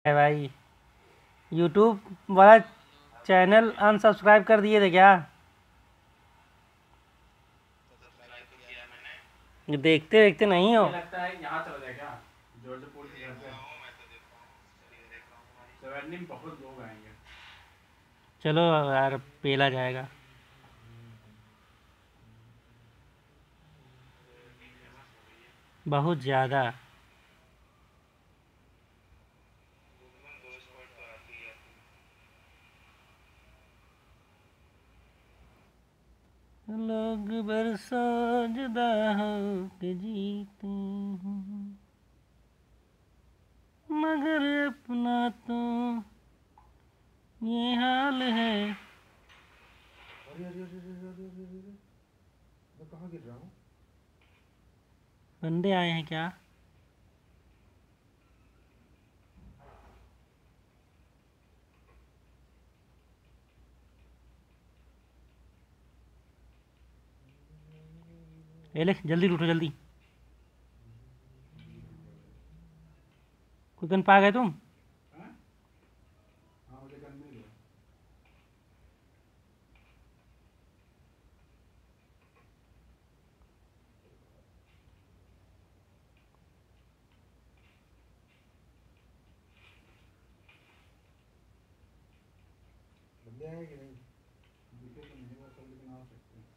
है भाई। यूट्यूब वाला चैनल अनसब्सक्राइब कर दिए थे क्या? देखते देखते नहीं हो। लगता है यहाँ चला जाए क्या? जॉर्ज पोल के घर पे सेवेंटी में बहुत लोग आएंगे। चलो यार, पेला जाएगा। बहुत ज़्यादा। लोग बरसों जुदा हो के जीते हैं, मगर अपना तो ये हाल है। अरे अरे अरे अरे अरे अरे अरे अरे, मैं कहाँ गिर रहा हूँ? बंदे आए हैं क्या? ए ले, जल्दी उठो जल्दी। कोई गन पा गए तुम? हाँ हाँ, मुझे गन मिल गया। बंदे आए कि नहीं? दिखे तो नहीं वैसे, लेकिन आ सकते हैं।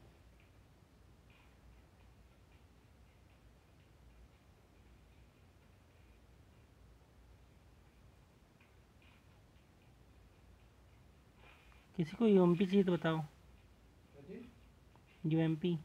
किसी को यूएमपी चाहिए तो बताओ। क्या चीज़? यूएमपी।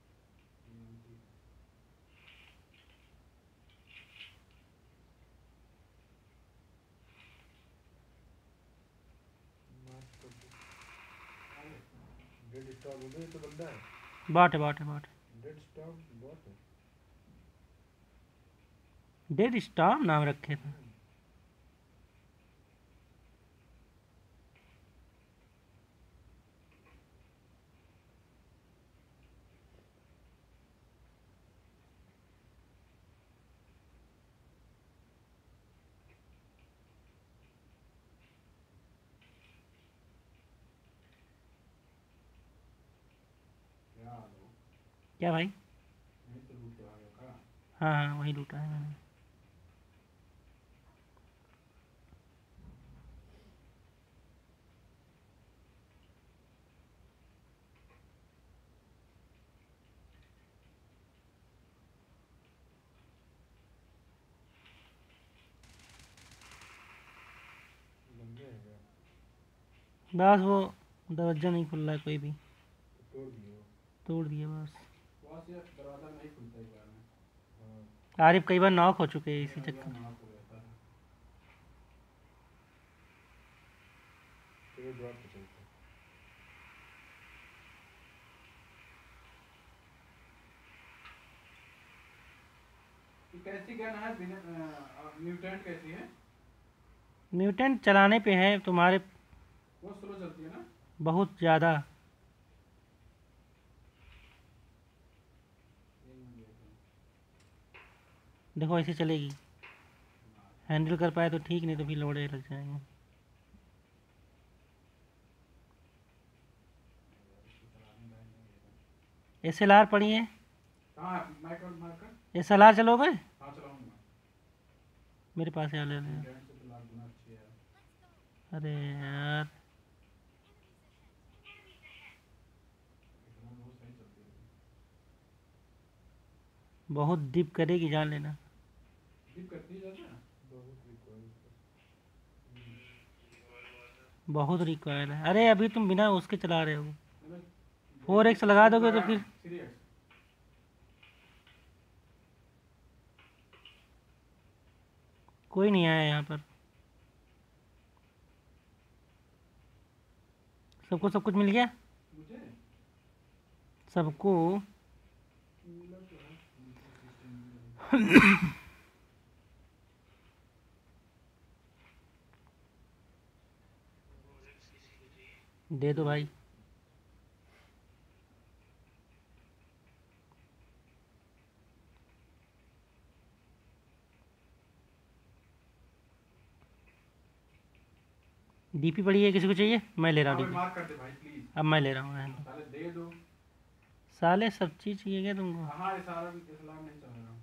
डेड स्टॉक उधर तो बंदा है। बाट है बाट है बाट डेड स्टॉक बहुत है। है। डेड स्टार नाम रखे थे। क्या हाल हो? क्या भाई? नहीं तो लूट आ गया का? हाँ हाँ, वही लूटा है मैंने। बंदे हैं क्या? बस वो दरवाजा नहीं खुल रहा है कोई भी। तो तोड़ दिए वो। तोड़ दिए बस। बस ये दरवाज़ा नहीं खुलता एक बार में। हाँ। आरिफ कई बार नॉक हो चुके हैं अरे इसी कई बार चक्कर में। नाक हो जाता है। चलो ड्रॉप पे चलते हैं। ये कैसी गन है? बिना म्यूटेंट कैसी है? म्यूटेंट चलाने पे है तुम्हारे। बहुत स्लो चलती है ना? बहुत ज़्यादा। एक मिनट देखो। देखो ऐसे चलेगी। हैंडल कर पाए तो ठीक, नहीं तो फिर लोड़े लग जाएंगे। इसको चलाने लायक नहीं है गन। एसएलआर पड़ी है। कहाँ है माइकल मार्कर? एसएलआर चलोगे? हाँ चलाऊंगा। मेरे पास है, ले ले। म्यूटेंट से तो लाख गुना अच्छी है। अरे यार, इतना बहुत सही चलती है। बहुत डिप करेगी, जान लेना। डिप करती है ज़्यादा। बहुत रिकॉइल। बहुत रिक्वायर है। अरे अभी तुम बिना उसके चला रहे हो। मैंने 4x लगा स्कोप दोगे तो लगाया फिर। ना 3x। कोई नहीं आया यहाँ पर। सबको सब कुछ मिल गया। मुझे सबको। मिला तो है। मीटर सिस्टम मिला है। दे दो भाई। डीपी पड़ी है, किसी को चाहिए? मैं ले रहा हूँ हाँ भाई डीपी। मार कर दे भाई प्लीज। अब मैं ले रहा हूँ। साले दे दो। साले सब चीज़ चाहिए क्या तुमको? हाँ इस्लाम नहीं चल रहा।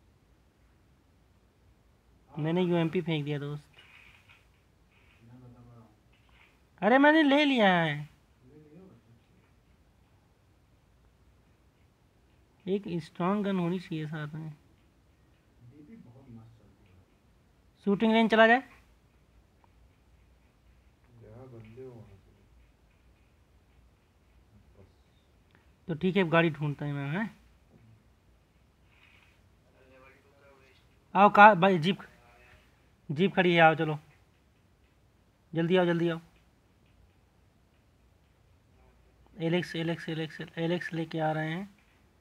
मैंने यूएमपी फेंक दिया दोस्त। मैं बता रहा हूँ। अरे मैंने ले लिया है। ले लियो बच्चा। एक स्ट्रांग गन होनी चाहिए साथ में। डीपी बहुत मस्त चलती है। शूटिंग रेंज चला जाए जहाँ बंदे हो वहाँ से बस। तो ठीक है, गाड़ी ढूंढता है मैं। है आओ, कार भाई, जीप जीप खड़ी है, आओ चलो, जल्दी आओ जल्दी आओ। एलेक्स एलेक्स एलेक्स एलेक्स लेके आ रहे हैं।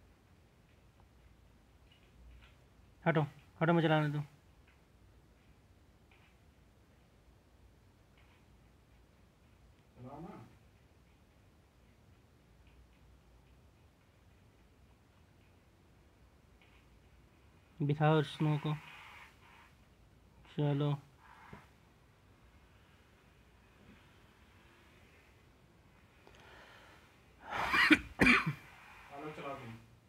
हटो हटो, मैं चलाने दो। चलाओ ना। बिठाओ स्नो को, चलो। हेलो चला तुम।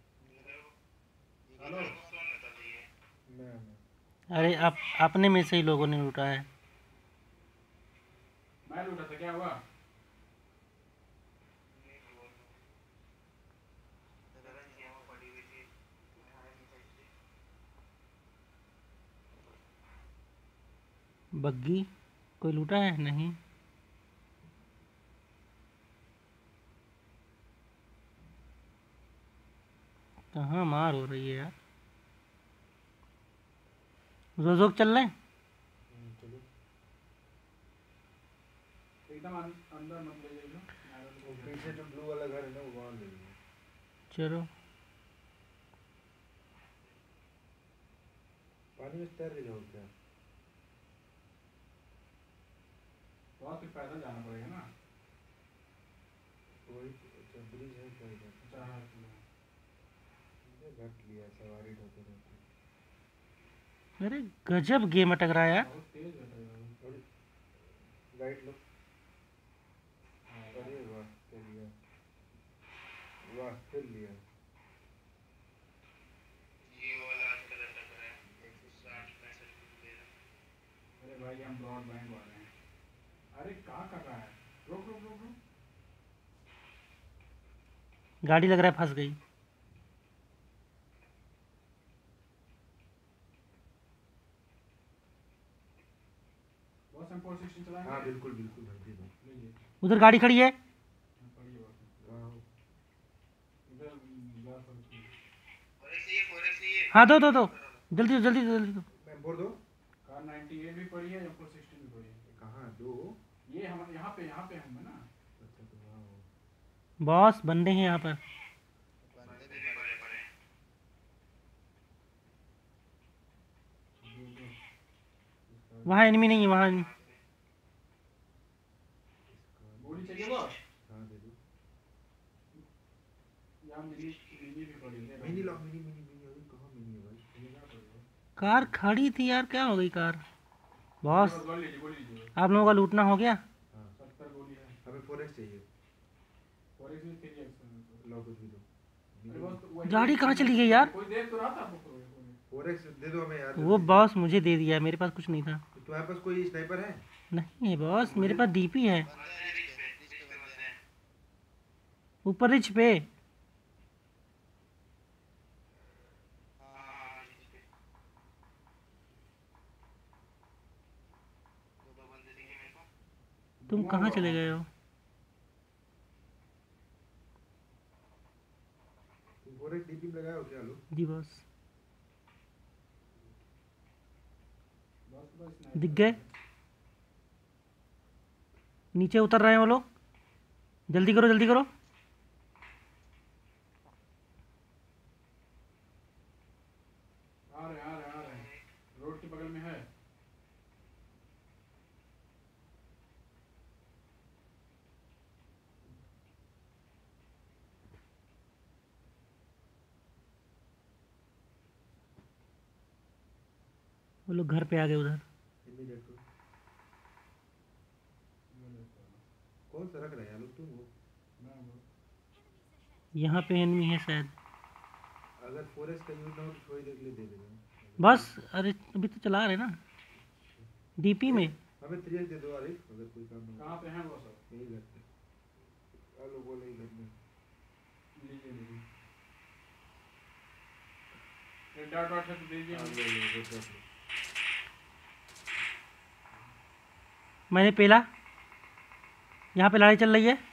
हेलो मैं अरे आप अपने में से ही लोगों ने लूटा है। मैं लूटा था क्या हुआ? बग्गी कोई लूटा है? नहीं। कहाँ मार हो रही है यार? रोजोक चल रहे हैं। चलो एकदम अंदर मत ले जाइए। वो पीछे जो ब्लू वाला घर है ना वो वहाँ ले लीजिए। चलो। पानी में तैर रही हो क्या? बहुत फिर पैदल जाना पड़ेगा ना। वही अच्छा ब्रिज है क्या इधर? अच्छा हाँ घट लिया सवारी ढोते ढोते। अरे गजब गेम अटक रहा है यार। बहुत तेज घट रहा है। और राइट लो। अरे वाह कर लिया। वाह कर लिया। अरे भाई हम ब्रॉडबैंड वाले हैं। अरे क्या कर रहा है? रुक रुक रुक रुक। गाड़ी लग रहा है फंस गई। बॉस हम 460 चलाएंगे। हाँ बिल्कुल बिल्कुल भाई दे दो। लीजिए। उधर गाड़ी खड़ी है। पढ़िए बॉस। कहाँ हो? इधर ग्लास और की। हाँ, दो जल्दी जल्दी जल्दी दो। मैं बोल दो। कार 98 भी पड़ी है, M4 16 भी पड़ी है। कहाँ दो? ये हम यहाँ पे हम है ना। अच्छा तो वहाँ हो। बॉस बंदे हैं यहाँ पर। दो दो। वहाँ एनिमी नहीं है, वहाँ गोली चाहिए बॉस? हाँ दे दो। यहाँ मिनी मिनी भी पड़ी है। मिनी लो मिनी मिनी मिनी। अरे कहाँ मिनी है भाई? मिनी कहाँ पड़ी है? कार खड़ी थी यार, क्या हो गई कार? बॉस गोली लीजिए। आप लोगों का लूटना हो गया। हाँ 70 गोली है। हमें 4x चाहिए। 4x में 3x लो कुछ भी दो। अरे बॉस वही गाड़ी कहाँ चली गई यार? कोई देख तो रहा था आपको। 4x दे दो हमें यार। वो बॉस मुझे दे दिया, मेरे पास कुछ नहीं था। तुम्हारे पास कोई स्नाइपर है? नहीं है बॉस, मेरे पास डीपी है ऊपर रिच पे। तुम कहाँ चले गए हो? तुम 4x डीपी में लगाए हो क्या? लो जी बॉस, दिख गए। नीचे उतर रहे हैं वो लोग, जल्दी करो जल्दी करो। आ रहे हैं। रोड के बगल में है। वो लोग घर पे आ गए उधर। कौन सा रख रहा है आलू तुम वो? यहाँ पे एनिमी है शायद। अगर फॉरेस्ट का यूज ना हो तो थोड़ी देर के लिए दे देना। बस अरे अभी तो चला रहे ना डीपी में। हमें 3 दे दो आरिफ, अगर कोई काम ना हो। कहाँ पे हैं वो सब? यही घर पे आलू बोले ही घर में। लीजिए लीजिए, एक डॉट डॉट से तो दीजिए मुझे। ले। मैंने पेला, यहाँ पे लड़ाई चल रही है।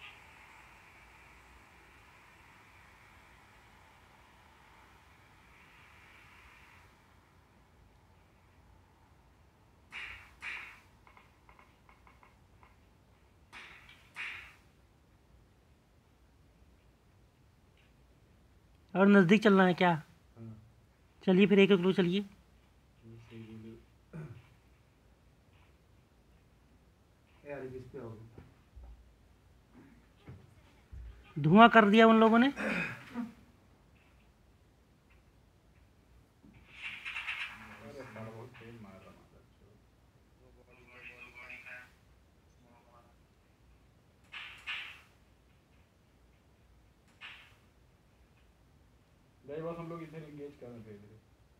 और नज़दीक चलना है क्या? हाँ चलिए फिर एक एक लो चलिए। सही बोले। ए आरिफ इस पे आओ। धुआं कर दिया उन लोगों ने। अरे बड़ा बहुत तेज मार रहा माता। गए बस हम लोग इधर एंगेज कर रहे थे।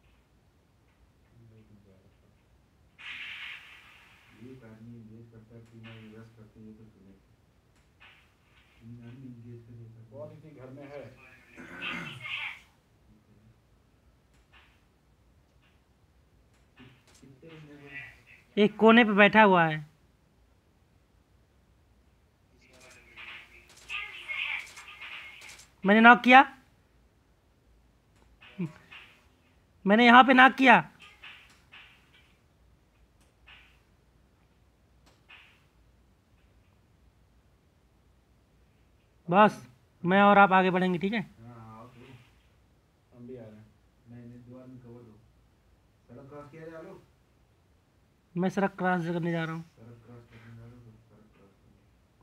ये आदमी इंगेज करता है, 3 आदमी रस करते हैं, ये तो सुने। 3 आदमी इंगेज करेगा। बहुत इसी घर में है। एक कोने पे बैठा हुआ है। मैंने नॉक किया, मैंने यहाँ पे नॉक किया। बस मैं और आप आगे बढ़ेंगे, ठीक है? हाँ आओ तो। हम भी आ रहे हैं। नहीं 2 आदमी कवर दो। सड़क क्रॉस किया जा लो। मैं सड़क क्रॉस करने जा रहा हूँ। सड़क क्रॉस करने जा लो तो सड़क क्रॉस करो।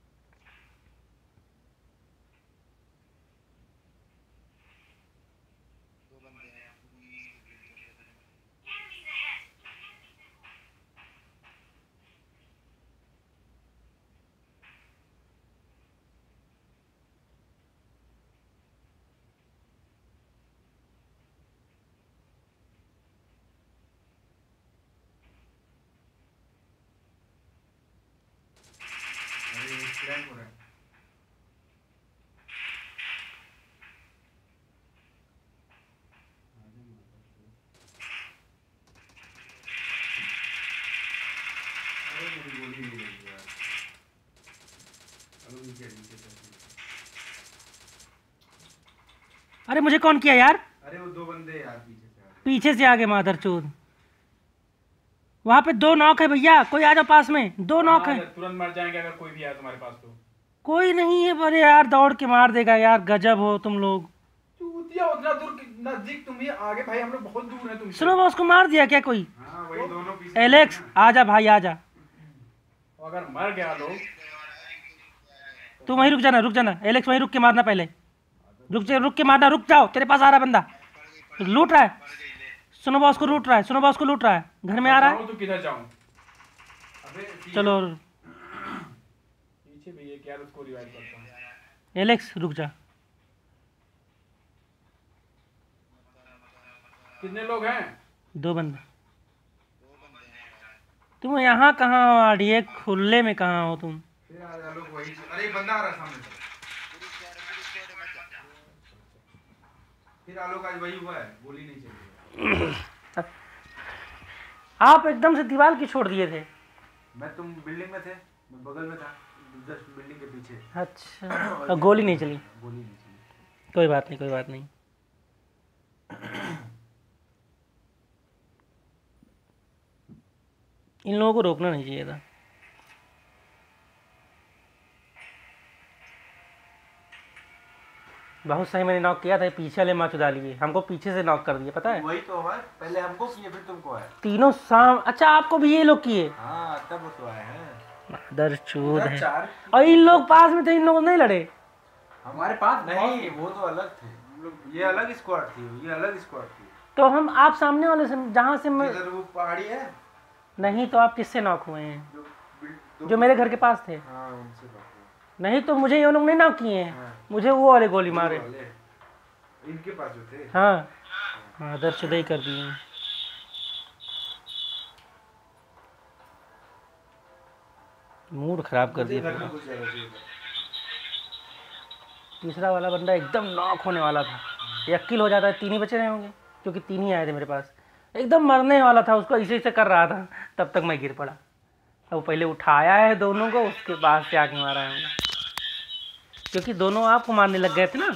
अरे फ्लैंक हो रहा है। आजा माता को। अरे मेरी गोली नहीं लगी यार। अब नीचे नीचे करते। अरे मुझे कौन किया यार? अरे वो 2 बंदे यार पीछे से आ गए। पीछे से आगे मादरचोद। वहाँ पे 2 नॉक है भैया, कोई आ जाओ पास में। 2 नॉक है। तुरंत मर जाएंगे अगर कोई भी आए तुम्हारे पास तो। कोई नहीं है, अरे यार दौड़ के मार देगा यार, गजब हो तुम लोग। चूतिया उतना दूर नजदीक तुम ही आगे भाई, हम लोग बहुत दूर हैं तुमसे। सुनो बॉस को मार दिया क्या कोई? हाँ वही दोनों पीछे। एलेक्स आजा भाई आजा। अगर मर गया लोग तू वहीं रुक जाना एलेक्स, वहीं रुक के मारना पहले। रुक के मारना, रुक जाओ, तेरे पास आ रहा है बंदा, लूट रहा है। सुनो बॉस को लूट रहा है, सुनो बॉस को लूट रहा है, घर में आ रहा है। तो किधर जाऊं? अबे चलो पीछे भी है क्या, उसको रिवाइव करता हूं। एलेक्स रुक जा। कितने लोग हैं? 2 बंदे। तुम यहाँ कहाँ हो आड़िए, खुले में कहाँ हो तुम? फिर आ जा लोग वही। अरे एक बंदा आ रहा है सामने से। फिर आलोक आज वही हुआ है, गोली नहीं चली। आप एकदम से दीवार की छोड़ दिए थे। तुम बिल्डिंग में थे, मैं बगल में था, जस्ट बिल्डिंग के पीछे। अच्छा और गोली नहीं चली? गोली नहीं चली। कोई बात नहीं कोई बात नहीं। इन लोगों को रोकना नहीं चाहिए था। बहुत सही मैंने नॉक किया था, पीछे वाले मार चुदा लिए, हमको पीछे से नॉक कर दिए, पता है? वही तो है, पहले हमको किए फिर तुमको आए। तीनों शाम। अच्छा आपको भी ये लोग किए? हाँ तब तो आए हैं। मदरचोद है। 4 और इन लोग पास में थे, इन लोग नहीं लड़े? हमारे पास नहीं, वो तो अलग थे लोग, ये अलग स्क्वाड थी, ये अलग स्क्वाड थी। तो हम आप सामने वाले से, जहाँ से मैं इधर वो पहाड़ी है। नहीं, तो आप किससे नॉक हुए हैं? जो जो मेरे घर के पास थे। हाँ उनसे बात हुआ। नहीं तो मुझे ये लोग नहीं नाक किए हैं, हाँ। मुझे वो वाले गोली मारे। वाले इनके पास जो थे। हाँ हाँ, दर्शदई कर दिए हैं। मूड खराब कर दिया घर पूरा। में घुस जाना चाहिए था। तीसरा वाला बंदा एकदम नॉक होने वाला था, ये अक्ल हो जाता है, 3 ही बचे रहे होंगे क्योंकि 3 ही आए थे मेरे पास। एकदम मरने वाला था, उसको ऐसे ऐसे कर रहा था, तब तक मैं गिर पड़ा। अब वो पहले उठाया है दोनों को, उसके बाद से आके मारा है हमने, क्योंकि दोनों आपको मारने लग गए थे ना।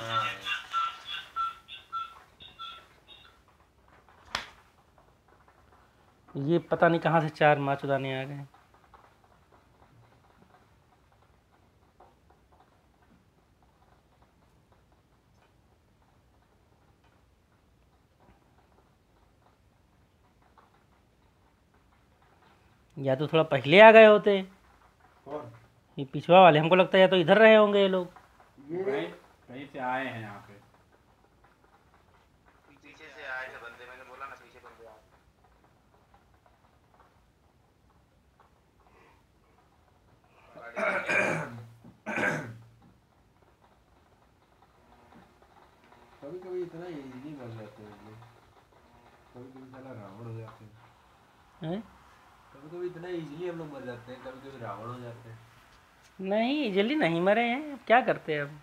ये पता नहीं कहाँ से 4 मार उड़ाने आ गए। या तो थोड़ा पहले आ गए होते। कौन? ये पिछवा वाले, हमको लगता है या तो इधर रहे होंगे ये लोग। ये कहीं से आए हैं यहाँ पे। पीछे से आए थे बंदे, मैंने बोला ना पीछे बंदे आए। कभी कभी इतना इजीली मर जाते हैं लोग, कभी कभी साला रावण हो जाते हैं। हैं? कभी कभी इतना इजीली हम लोग मर जाते हैं, कभी कभी रावण हो जाते हैं। नहीं, जल्दी नहीं मरे हैं, अब क्या करते हैं अब।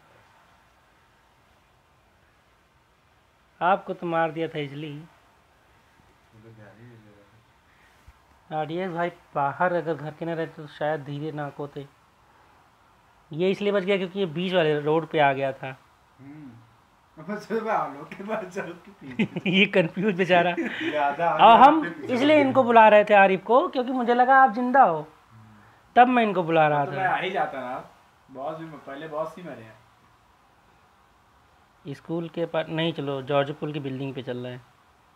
आपको तो मार दिया था इजली। मुझे ध्यान ही नहीं दे रहा था। आरडीएक्स भाई बाहर अगर घर के न रहते तो शायद धीरे नाक होते। ये इसलिए बच गया क्योंकि ये बीच वाले रोड पे आ गया था। अब सुबह हम लोग के पास चल के पीछे ये कंफ्यूज बेचारा। ज्यादा और हम इसलिए इनको बुला रहे थे आरिफ को, क्योंकि मुझे लगा आप जिंदा हो, तब मैं इनको बुला रहा तो मैं था। आ ही जाता ना, बॉस भी पहले बॉस ही मरे हैं। स्कूल के पास नहीं, चलो जॉर्ज पुल की बिल्डिंग पे चल रहा है।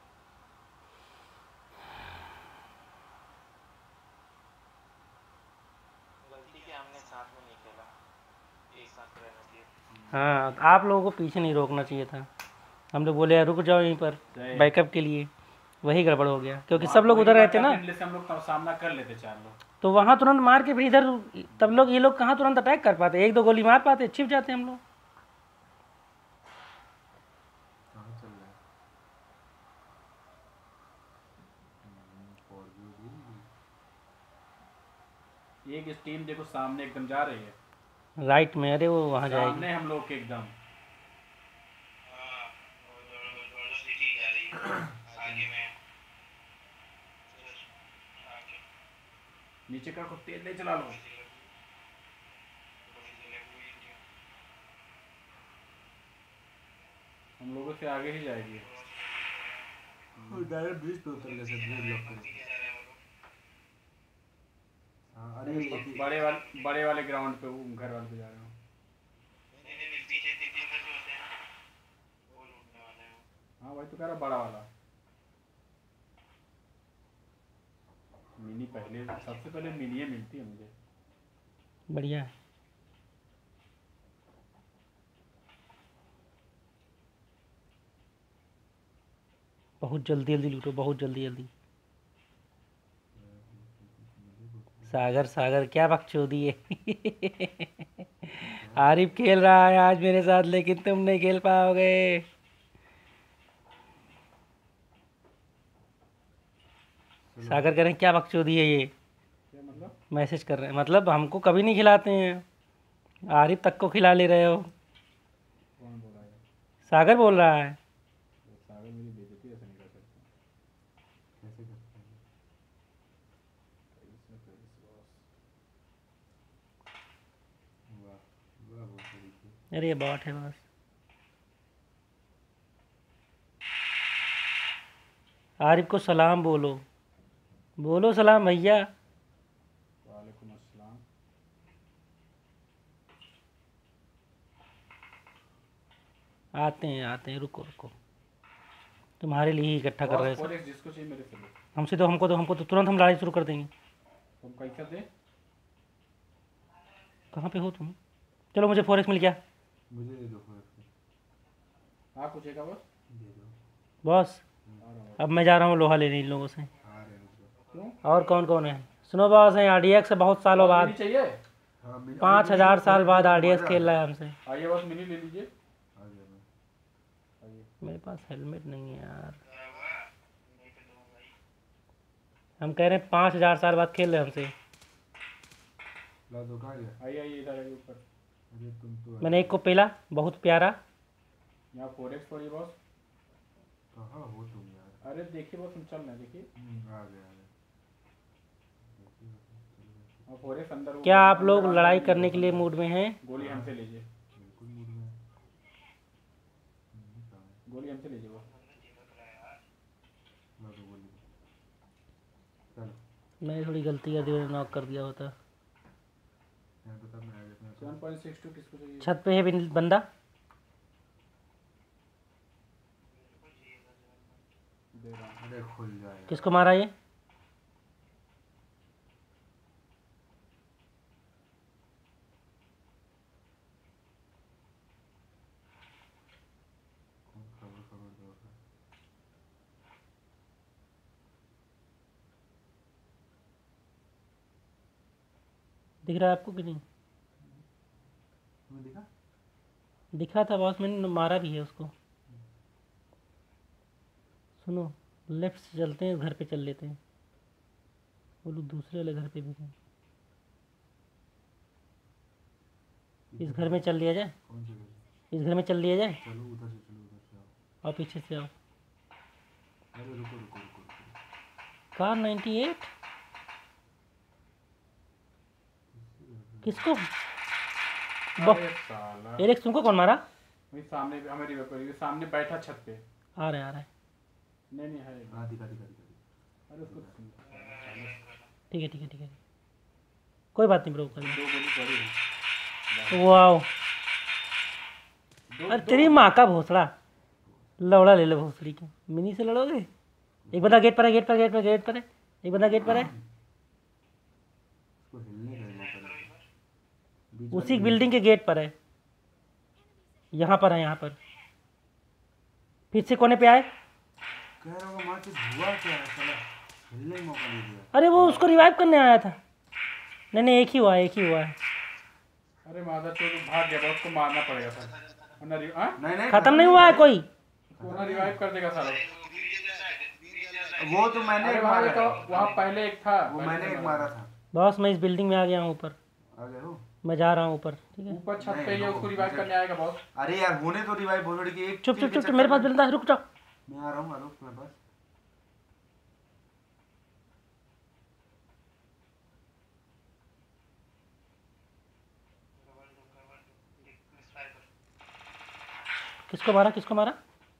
गलती की हमने साथ में नहीं खेला, एक साथ रहना चाहिए। हाँ, तो आप लोगों को पीछे नहीं रोकना चाहिए था। हम लोग बोले रुक जाओ यहीं पर बैकअप के लिए, वही गड़बड़ हो गया क्योंकि सब लोग उधर रहते ना, से हम लोग सामना कर लेते 4 लोग। तो वहाँ तुरंत मार के फिर इधर, तब लोग ये लोग कहाँ तुरंत अटैक कर पाते, 1-2 गोली मार पाते, छिप जाते हम लोग। कहाँ चल रहा है? फॉर व्यू भी एक टीम देखो सामने एकदम जा रही है, राइट में, अरे वो वहाँ जाएगी। सामने हम लोग के एकदम हाँ, और सिटी जा रही है आगे में। आगे नीचे का खुद तेज नहीं चला लो। हम लोगों से आगे ही जाएगी। और डायरेक्ट ब्रिज पे उतर गए, सब ब्रिज लॉक कर। हाँ अरे बड़े वाले ग्राउंड पे, वो घर वाले पे जा रहे हो। पीछे 3 घर जो होते हैं ना, वो लूटने वाले हैं। हाँ भाई, तो कह रहा बड़ा वाला मिनी, पहले सबसे पहले मिनी ही मिलती है मुझे। बढ़िया है। बहुत जल्दी जल्दी लूटो, बहुत जल्दी जल्दी। सागर सागर क्या बकचोदी है। आरिफ खेल रहा है आज मेरे साथ, लेकिन तुम नहीं खेल पाओगे। सागर कह रहे हैं क्या बकचोदी है ये, क्या मतलब? मैसेज कर रहे हैं, मतलब हमको कभी नहीं खिलाते हैं, आरिफ तक को खिला ले रहे हो। कौन बोला है? सागर बोल रहा है। वो सागर मेरी बेइज्जती ऐसे नहीं कर सकता। कैसे करते हैं? वाह वाह, बहुत तरीके। अरे ये बॉट है बस। आरिफ को सलाम बोलो, बोलो सलाम भैया। वालेकुम अस्सलाम। आते हैं, रुको रुको, तुम्हारे लिए ही इकट्ठा कर रहे हैं सब। फोरेक्स जिसको चाहिए मेरे से लो। हमको तो तुरंत हम लड़ाई शुरू कर देंगे। तुम कैसे दे? कहाँ पे हो तुम? चलो मुझे फॉरेक्स मिल गया। मुझे दे दो फोरेक्स। हाँ कुछ एक बस दे दो। बॉस आ रहा हूँ। अब मैं जा रहा हूँ लोहा लेने इन लोगों से। आ रहे हैं रुको। क्यों? और कौन कौन है? सुनो बॉस है RDX से बहुत सालों मिनी बाद चाहिए? हाँ, 5000 साल बाद RDX खेल रहा है हमसे। आइए बस मिनी ले लीजिए। आ गया मैं। आइए। मेरे पास हेलमेट नहीं है यार। क्या हुआ? नहीं पे दो भाई। हम कह रहे हैं 5000 साल बाद खेल रहे हैं हमसे। ला दो, कहाँ गया? आइए आइए इधर आइए ऊपर। अरे तुम तो मैंने एक को पेला, बहुत प्यारा। यहाँ 4x पड़ी बॉस। कहाँ हो तुम यार? अरे देखिए बॉस हम चल रहे हैं देखिए। आ गया। और 4x अंदर क्या आप अंदर लोग अंदर लड़ाई गोली करने बॉस के लिए अंदर। मूड में हैं? गोली हमसे लीजिए। बिल्कुल मूड में। कहाँ है? गोली हमसे लीजिए बॉस। हमने चिपक रहा है यार। ला दो गोली। चलो मैंने थोड़ी गलती कर दी, मैंने नॉक कर दिया होता। यहाँ तो तब मैं आ गया था। 7.62 किसको चाहिए? छत पे है बंदा। मेरे को चाहिए था जवाब। दे रहा हूँ। अरे खुल जाएगा। किसको मारा ये? खबर खबर दो। दिख रहा है आपको कि नहीं? तुम्हें दिखा? दिखा था बॉस, मैंने मारा भी है उसको। सुनो, लेफ्ट से चलते हैं, घर पे चल लेते हैं। वो लोग दूसरे वाले घर पे भी हैं। इस घर में चल लिया जाए, कौन से घर? इस घर में चल लिया जाए। चलो उधर से, चलो उधर से आओ। और पीछे से आओ। अरे रुको रुको रुको रुको। कार 98 किसको? अरे साला। एलेक्स तुमको कौन मारा? वही सामने भी हमारी वेपर सामने बैठा छत पे। आ रहा है। नहीं नहीं है। हाँ दिखा दिखा दिखा। अरे उसको ठीक है। कोई बात नहीं ब्रो, कर दो गोली पड़ी है। वाओ। दो अरे तेरी माँ का भोसड़ा, लौड़ा ले लो भोसड़ी की। मिनी से लड़ोगे? एक बंदा गेट पर है, गेट पर है। एक बंदा गेट पर है। उसको हिलने का मौका दो। बीच उसी बिल्डिंग के गेट पर है। यहाँ पर। फिर से कोने पे आए। कह रहा हूँ माँ चीज हुआ क्या है साला? हिलने का मौका नहीं दिया। अरे वो उसको रिवाइव करने आया था। नहीं एक ही हुआ है। अरे माधर तो भाग गया, उसको मारना पड़ेगा सर। वरना नहीं खत्म नहीं हुआ है कोई। रिवाइव कर देगा सारा। वो तो मैंने अरे एक वहाँ मारा एक था। वहाँ पहले एक था। वो मैंने एक मारा था। बॉस मैं इस बिल्डिंग में आ गया हूँ ऊपर। आ गए हो? मैं जा रहा हूँ ऊपर, ठीक है? ऊपर छत पे नहीं, ये उसको रिवाइव करने आएगा बॉस। अरे यार होने तो रिवाइव भोसड़ी की एक चुप किल के मेरे पास चक्कर बंदा है, रुक जाओ। में। मैं आ रहा हूँ तुम्हारे पास। किसको मारा?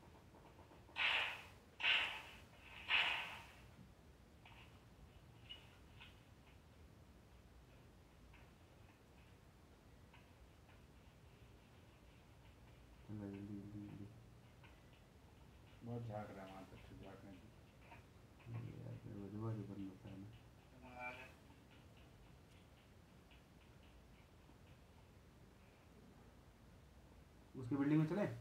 बहुत झाग रहा है वहाँ पे, झागने की। उसकी बिल्डिंग में चले?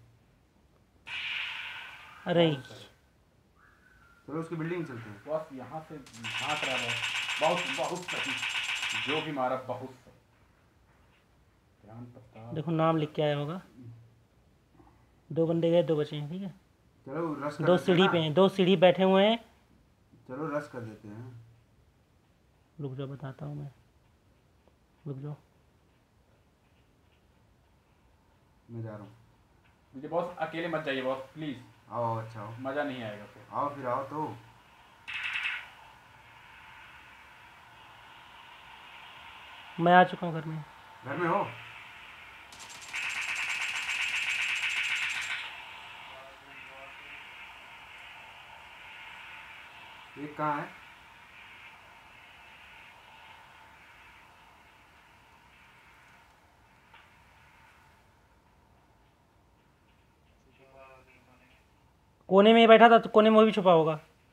अरे चलो उसकी बिल्डिंग में चलते हैं। बॉस यहाँ से झाँक रहा है बॉस। बहुत सही, जो भी मारा बहुत सही। ध्यान पता। देखो नाम लिख के आया होगा। 2 बंदे गए, 2 बचे हैं, ठीक है? चलो रश कर 2 देते हैं सीढ़ी ना। पे हैं, 2 सीढ़ी बैठे हुए हैं। चलो रश कर देते हैं। रुक जाओ, बताता हूँ मैं। रुक जाओ। मैं जा रहा हूँ। मुझे बॉस अकेले मत जाइए बॉस प्लीज। आओ अच्छा आओ। मजा नहीं आएगा फिर। आओ फिर आओ तो। मैं आ चुका हूँ घर में। घर में हो? एक कहाँ है? कोने में ही बैठा था, तो कोने में वो भी छुपा होगा।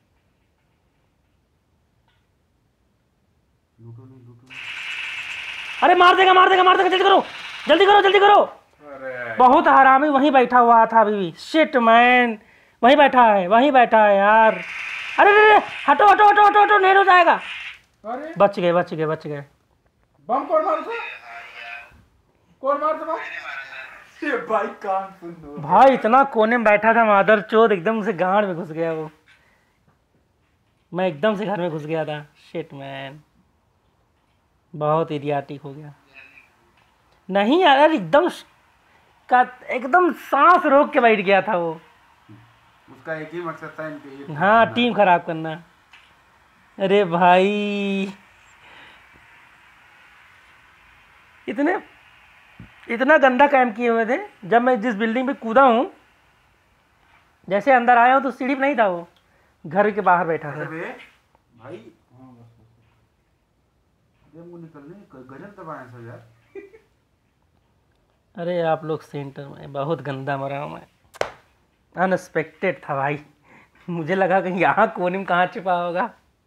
लूटो नहीं। अरे मार देगा, जल्दी करो। अरे बहुत हरामी वहीं बैठा हुआ था अभी भी। शिट मैन, वहीं बैठा है यार। अरे हटो, नहीं हो जाएगा। अरे बच गए बच गए बच गए। बम कौन मारा था? हाँ यार, कौन मारा था बम? मैंने मारा था। ये भाई कान सुन दो भाई इतना कोने में बैठा था मादर चोद, एकदम से गांड में घुस गया वो। मैं एकदम से घर में घुस गया था। शिट मैन, बहुत इडियाटिक हो गया। नहीं यार, एकदम का एकदम सांस रोक के बैठ गया था वो। उसका एक ही मकसद था इनके ये हाँ, टीम खराब करना। अरे भाई, इतने इतना गंदा कैंप किए हुए थे। जब मैं जिस बिल्डिंग पे कूदा हूँ, जैसे अंदर आया हूँ तो सीढ़ी पे नहीं था वो, घर के बाहर बैठा अरे था। बे भाई ये मुंह निकलने गजब दबाए सब यार। अरे आप लोग सेंटर में, बहुत गंदा मरा हूँ मैं। अनएक्सपेक्टेड था भाई। मुझे लगा कहीं यहाँ कोने में कहाँ छिपा होगा।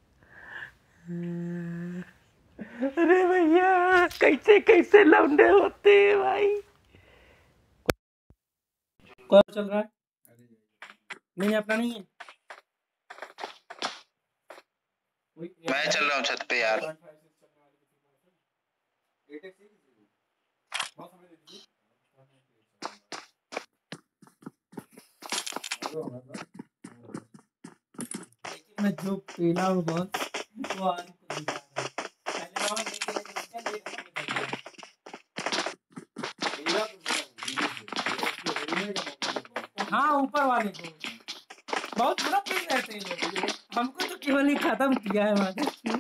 अरे भैया, कैसे कैसे लौंडे होते हैं भाई। कौन चल रहा है? नहीं, अपना नहीं है। मैं चल रहा हूँ छत पे यार। मैं जो पीला हूँ बहुत, वो आज को दिखा रहा है। पहले मैं लेके हाँ, ऊपर वाले को बहुत बुरा फील रहते हैं लोग। हमको तो केवल ही खत्म किया है वहां।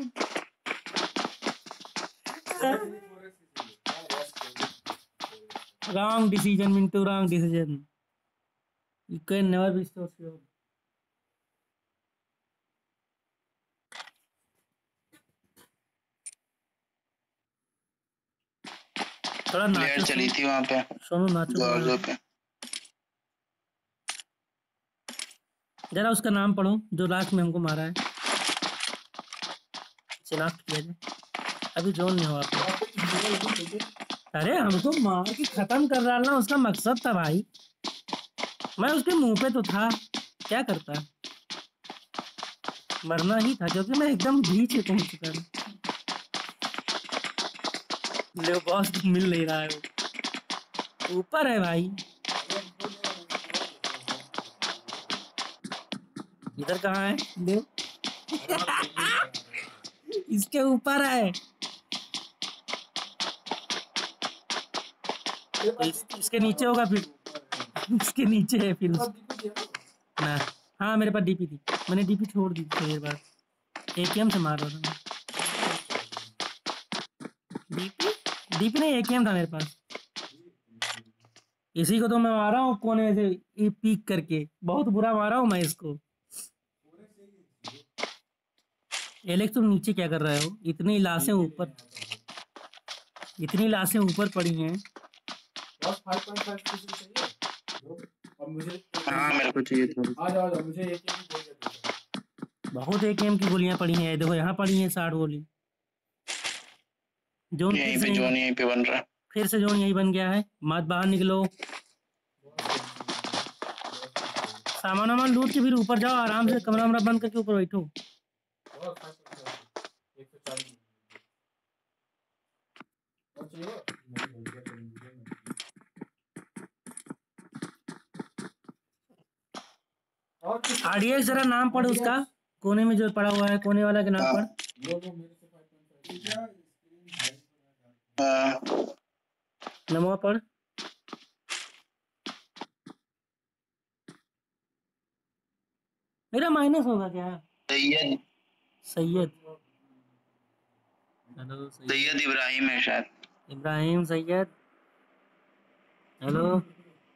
Wrong decision, Mintu. Wrong decision. You can never be so sure. थोड़ा प्लेयर नाचो चली थी वहाँ पे सोनू, नाचो गॉर्जो पे। जरा। उसका नाम पढ़ो जो लास्ट में हमको मारा है। शिनाख्त किया जाए। अभी जोन नहीं हो आप लोग। अरे हमको मार के खत्म कर डालना उसका मकसद था भाई। मैं उसके मुंह पे तो था, क्या करता। मरना ही था क्योंकि मैं एकदम बीच में पहुंच चुका था। ले बॉस मिल नहीं रहा है, वो ऊपर है भाई। इधर कहाँ है? ले इसके ऊपर है। तो इसके नीचे होगा फिर। इसके नीचे है फिर ना। हाँ, मेरे पास डीपी थी, मैंने डीपी छोड़ दी थोड़ी देर बाद। एकेएम से मार रहा था मैं। डीपी डीपी नहीं, एकेएम था मेरे पास। इसी को तो मैं मारा हूँ कोने से, पीक करके। बहुत बुरा मारा हूँ मैं इसको। एलेक्स, तुम नीचे क्या कर रहे हो? इतनी लाशें ऊपर पड़ी हैं। हाँ मेरे को चाहिए था। बहुत एकेएम की गोलियां पड़ी हैं। देखो यहाँ पड़ी हैं 60 गोली। जोन यहीं पे जोन यहीं पे बन रहा है। फिर से जोन यही बन गया है। मत बाहर निकलो। सामान वामान लूट के फिर ऊपर जाओ, आराम से कमरा वमरा बंद करके ऊपर बैठो। आरडीएक्स, जरा नाम पढ़ उसका, कोने में जो पड़ा हुआ है, कोने वाला का नाम पढ़। नमो पढ़। मेरा माइनस होगा क्या? सैयद सैयद। हेलो सैयद इब्राहिम है शायद। इब्राहिम सैयद। हेलो।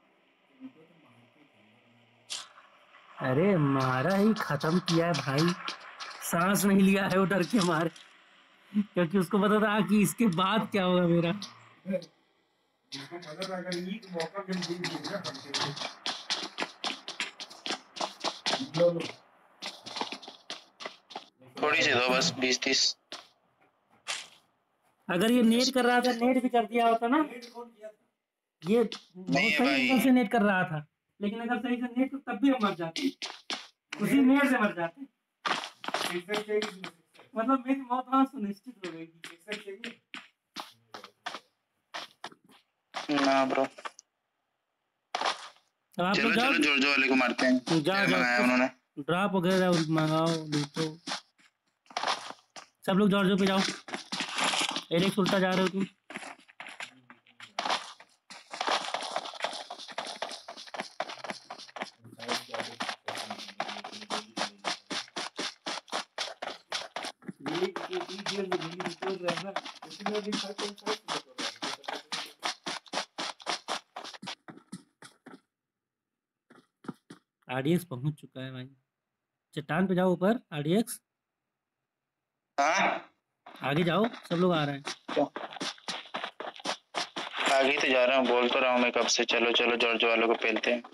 अरे मारा ही खत्म किया है भाई। सांस नहीं लिया है वो डर के मारे, क्योंकि उसको पता था कि इसके बाद क्या होगा मेरा। थोड़ी सी दो बस, 20-30। अगर ये नेट कर रहा था, नेट भी कर दिया होता ना। ये बहुत नहीं है सही भाई। एंगल से नेट कर रहा था, लेकिन अगर सही से नेट तो तब भी हम मर जाते। उसी नेट से मर जाते। मतलब मेरी मौत वहाँ सुनिश्चित हो गई। एक्सेल चाहिए? ना ब्रो, अब आप लोग चलो जाओ, चलो जॉर्जो वाले को मारते हैं। जाओ क्या जाओ मंगाया कुछ उन्होंने? ड्रॉप वगैरह मंगाओ, लूटो। सब लोग जॉर्जो पे जाओ। एलेक्स उल्टा जा रहे हो तुम। साइड जाके ऐसे मतलब चलो जो भी चलेगा। ये इतनी देर से डेली निकल रहा है ना, इतना दिन 5.5 से निकल रहा है, मुझे पता नहीं है। आरडीएक्स पहुंच चुका है भाई। चट्टान पे जाओ ऊपर, आरडीएक्स हाँ आगे जाओ, सब लोग आ रहे हैं। आगे तो जा रहा हूँ, बोल तो रहा हूँ मैं कब से, चलो चलो जॉर्जो वालों को पेलते हैं।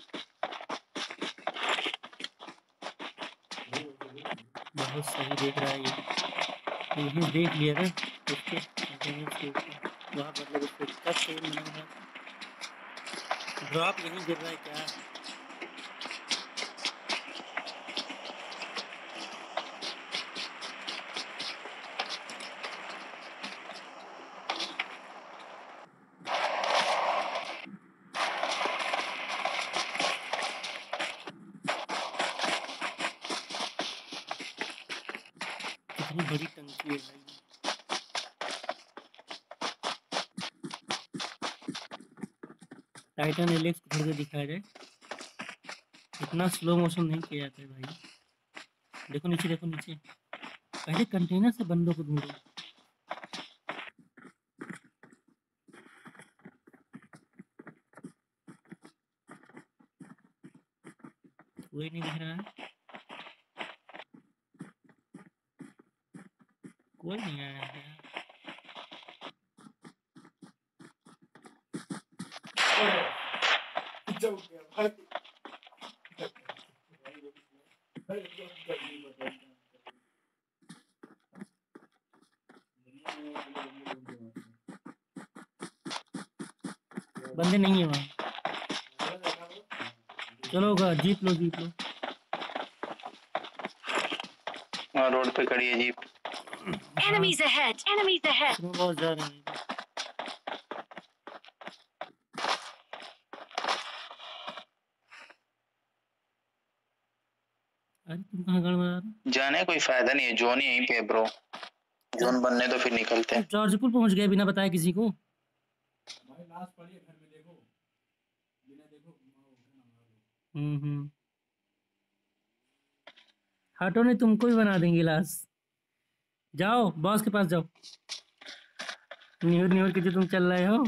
बहुत सही देख रहा है ये। यहीं देख लिया ना उसके कंटेनर्स के ऊपर, वहाँ मतलब उससे इतना तेल बना हुआ है। ड्रॉप यहीं गिर रहा है क्या? कितनी बड़ी टंकी है भाई। टाइटन एलेक्स को थोड़ी देर दिखाया जाए। इतना स्लो मोशन नहीं किया जाता है भाई। देखो नीचे, देखो नीचे। पहले कंटेनर से बंदों को ढूंढो। कोई नहीं दिख रहा है, कोई नहीं आया है। जाओ क्या भाई? भाई एकदम जल्दी बताओ क्या करें। दुनिया में वाले बंदे लोग जो आते हैं बंदे नहीं है वहाँ। चला जाता है वो। चलो जीप लो, जीप लो। वहाँ रोड पे खड़ी है jeep. Enemies ahead! Enemies ahead! इसमें बहुत जा रहे हैं। अरे तुम कहाँ गाड़ मारा रहे जाने का कोई फायदा नहीं है, जोन ही यहीं पे है ब्रो। जोन बनने तो फिर निकलते हो? हैं। जॉर्जपुर पहुंच गए बिना बताए किसी को। भाई लाश पड़ी है घर में, देखो बिना देखो मारो, उठा ना मारो। हाटो ने तुमको भी बना देंगे लाश। जाओ बॉस के पास जाओ। न्यूर न्यूर के जो तुम चल रहे हो,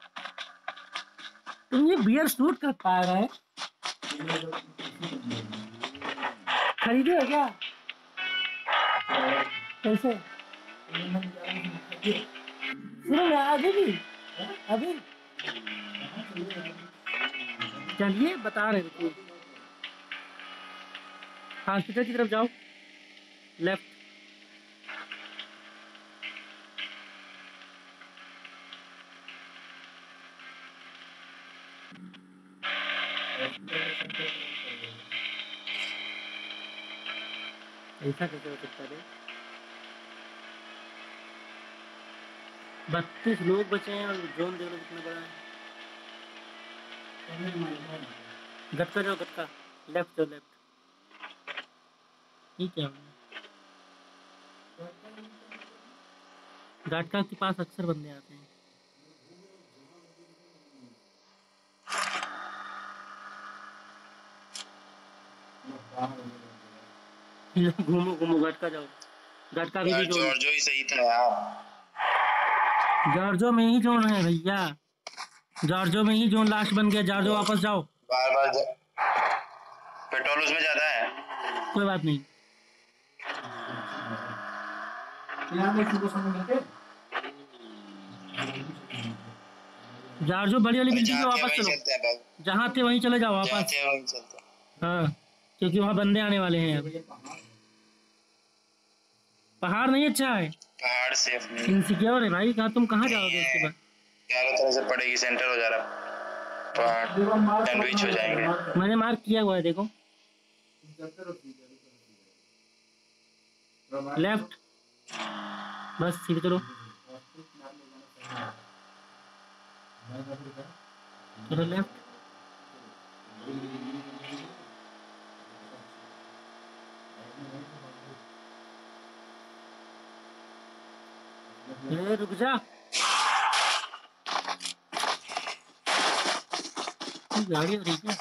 तुम ये बियर सूट कर पा रहे है? ये लोग किसी को नहीं है। खरीदे है क्या? कैसे? ये मन जा रहा है। सुनो ना, अभी भी अभी कहाँ चले अभी? चलिए बता रहे थे। हॉस्पिटल की तरफ जाओ, लेफ्ट। हॉस्पिटल के सेंटर तरफ चल रहे हैं। ऐसा कैसे हो सकता है? 32 लोग बचे हैं और जोन देख लो कितना बड़ा है। पहले मालूम है। गटका जाओ, गटका लेफ्ट जाओ, लेफ्ट। ठीक है, गटका के पास अक्सर बंदे आते हैं। बाहर हो गए। घूमो घूमो, गटका जाओ। गटका अभी भी यार जोन, जॉर्जो ही सही था यार। जॉर्जो में ही जोन है भैया। जॉर्जो में ही जोन लास्ट बन गया। जॉर्जो वापस जाओ। बार बार पेट्रोल उसमें ज्यादा है। कोई बात नहीं। यहाँ में सुबह समय मिलते हैं। जॉर्जो बड़ी वाली अरे बिल्डिंग पे जहाँ थे वापस वहीं चलो। चलते हैं बाबू, जहाँ थे वहीं चले जाओ जहाँ वापस। थे वहीं चलते हैं। हाँ, क्योंकि वहाँ बंदे आने वाले हैं अब। पहाड़ नहीं अच्छा है, पहाड़ सेफ नहीं इनसिक्योर है भाई। कहाँ तुम कहाँ नहीं जाओगे उसके है, बाद? चारों तरफ से पड़ेगी, सेंटर हो जा रहा पहाड़, सैंडविच हो जाएंगे। मैंने मार्क किया हुआ है, देखो। लेफ्ट। बस सीधे चलो, चलो लेफ्ट। रुक जा, गाड़ी हो रही क्या?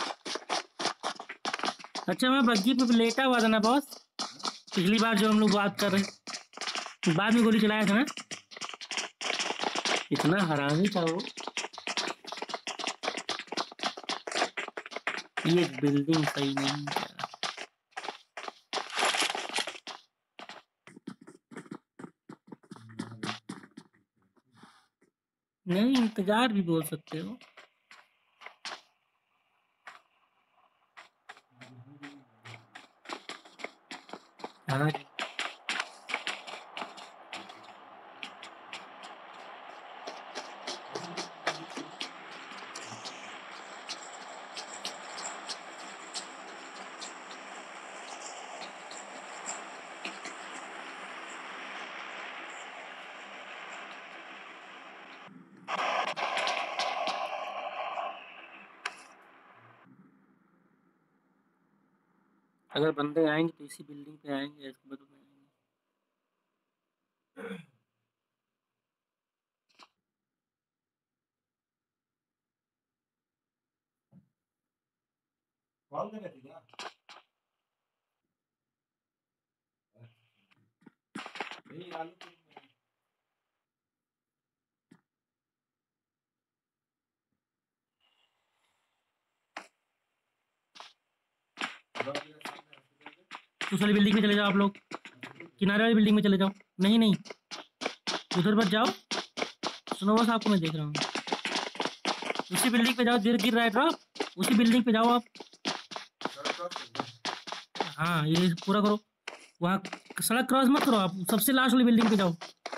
अच्छा मैं बग्गी पे लेटा हुआ था ना बॉस, पिछली बार जो हम लोग बात कर रहे, बाद में गोली चलाया था ना। इतना हरामी था वो। ये बिल्डिंग सही नहीं है। नहीं, इंतजार भी बोल सकते हो। हाँ अगर बंदे आएंगे तो इसी बिल्डिंग पे आएंगे, इसके बाद में आएंगे। कॉल कर रही थी क्या? नहीं आलू तो उस वाली बिल्डिंग में चले जाओ आप लोग, किनारे वाली बिल्डिंग में चले जाओ। नहीं नहीं, उधर मत जाओ। सुनो बस, आपको मैं देख रहा हूँ। उसी बिल्डिंग पे जाओ, गिर रहा है ड्रॉप, उसी बिल्डिंग पे जाओ आप। हाँ ये पूरा करो। वहाँ सड़क क्रॉस मत करो आप, सबसे लास्ट वाली बिल्डिंग पे जाओ।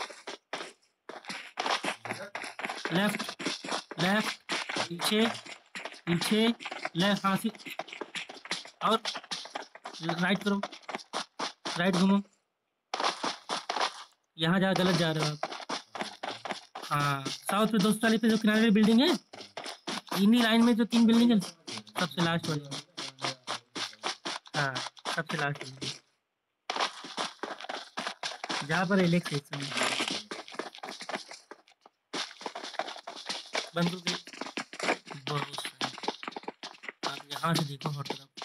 लेफ्ट लेफ्ट, पीछे पीछे, लेफ्ट, हाँ और राइट करो, राइट घूमो। यहाँ जा, गलत जा रहे हो आप। हाँ साउथ पे, दोस्त वाली पे जो किनारे वाली बिल्डिंग है, इन्हीं लाइन में जो 3 बिल्डिंग है, सबसे लास्ट वाली। हाँ सबसे लास्ट वाली, जहाँ पर इलेक्ट है इस समय। बंदूक बहुत सही। आप यहाँ से देखो हर तरफ।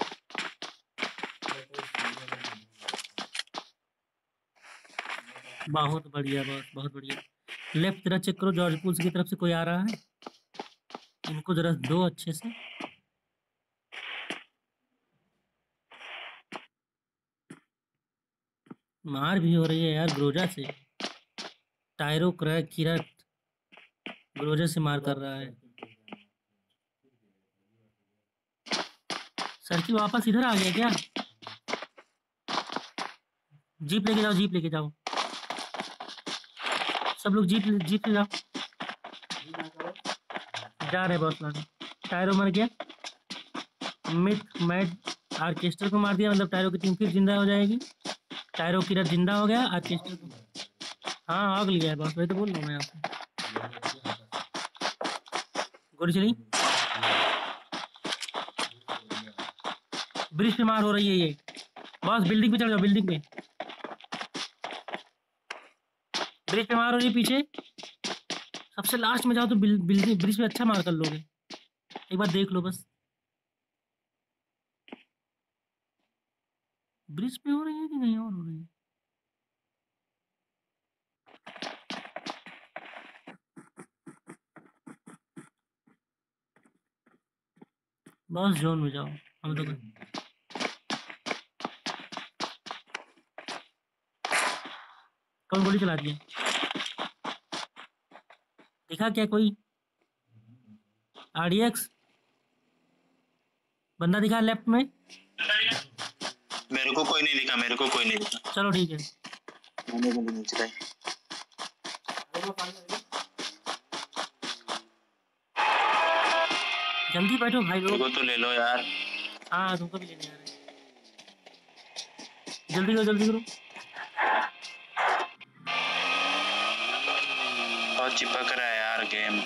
बहुत बढ़िया बॉस, बहुत बढ़िया। लेफ्ट तरफ चेक करो, जॉर्ज पुल्स की तरफ से कोई आ रहा है, इनको जरा दो अच्छे से। मार भी हो रही है यार ग्रोजा से। टायरो क्रैक किरत ग्रोजा से मार कर रहा है। सर्किल वापस इधर आ गया क्या? जीप लेके जाओ, जीप लेके जाओ, सब लोग जीप जीप ले जाओ। जा रहे बॉस लाने। टायरो मर गया, मिथ मैड आर्केस्ट्रा को मार दिया, मतलब टायरो की टीम फिर जिंदा हो जाएगी। टायरो किरत जिंदा हो गया, आर्केस्ट्रा को। हाँ आग लिया है बॉस, वही तो बोल रहा हूँ मैं आपको। गोली चली, ब्रिज पे मार हो रही है ये। बॉस बिल्डिंग पे चढ़ जाओ, बिल्डिंग पे, ब्रिज पे मार हो रही है पीछे। सबसे लास्ट में जाओ तो बिल्डिंग ब्रिज पे अच्छा मार कर लोगे। एक बार देख लो बस, ब्रिज पे हो रही है कि नहीं और हो रही है। बॉस जोन में जाओ, हम तो कौन गोली चला दिया? दिखा क्या कोई? आरडीएक्स बंदा दिखा लेफ्ट में। मेरे को कोई नहीं दिखा, मेरे को कोई नहीं दिखा। चलो ठीक है, मैंने गोली नहीं चलाई। जल्दी बैठो भाई मेरे लोग। को तो ले लो यार। हाँ तुमको भी लेने आ रहे हैं, जल्दी करो जल्दी करो। बहुत चिपक रहा है यार गेम।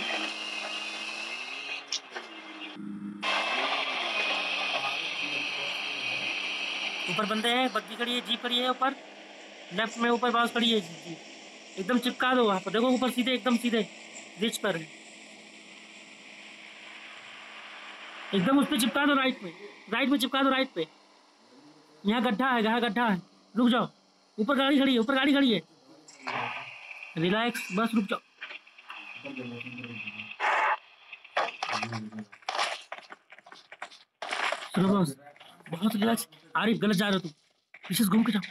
ऊपर बंदे हैं, बग्गी खड़ी है, जीप खड़ी है ऊपर लेफ्ट में, ऊपर बाउस खड़ी है जीप। एकदम चिपका दो वहां पर, देखो ऊपर सीधे, एकदम सीधे रिच पर है। एकदम उस पे चिपका दो, राइट में चिपका दो, राइट पे। यहाँ गड्ढा है, यहाँ गड्ढा है, रुक जाओ। ऊपर गाड़ी खड़ी है, ऊपर गाड़ी खड़ी है, रिलैक्स, बस रुक जाओ। सुनो बॉस, बहुत रिलैक्स। आरिफ गलत जा रहे हो तुम, पीछे से घूम के जाओ।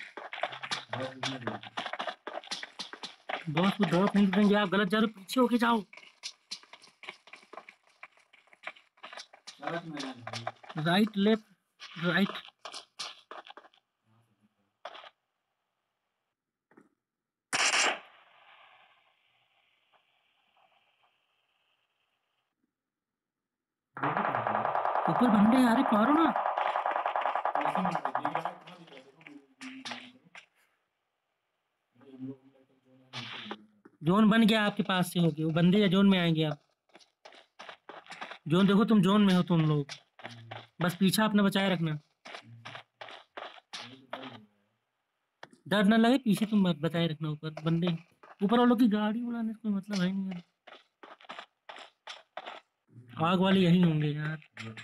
बॉस को दवा फेंक देंगे, आप गलत जा रहे हो, पीछे होके जाओ। Right left right. ऊपर बंदे हैं, अरे मारो ना। जोन बन गया आपके पास से होके, वो बंदे या जोन में आएंगे आप। जोन देखो, तुम जोन में हो तुम लोग, बस पीछा अपना बचाए रखना। डर ना लगे, पीछे तुम बचाए रखना। ऊपर बंदे, ऊपर वालों की गाड़ी उड़ाने से कोई मतलब है नहीं यार। आग वाले यही होंगे यार।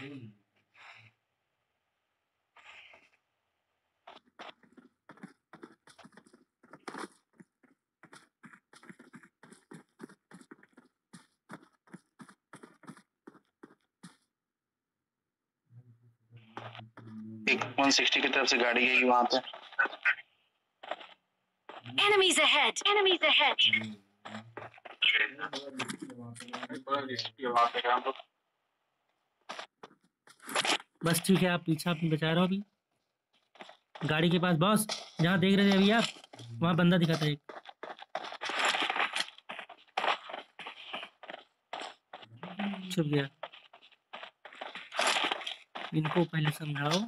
एक 160 की तरफ से गाड़ी गई वहां पे। Enemies ahead! Enemies ahead! बस ठीक है, आप पीछा अपनी बचा रहे हो अभी गाड़ी के पास। बॉस, जहाँ देख रहे थे अभी आप, वहाँ बंदा दिखा था एक। छुप गया। इनको पहले समझाओ।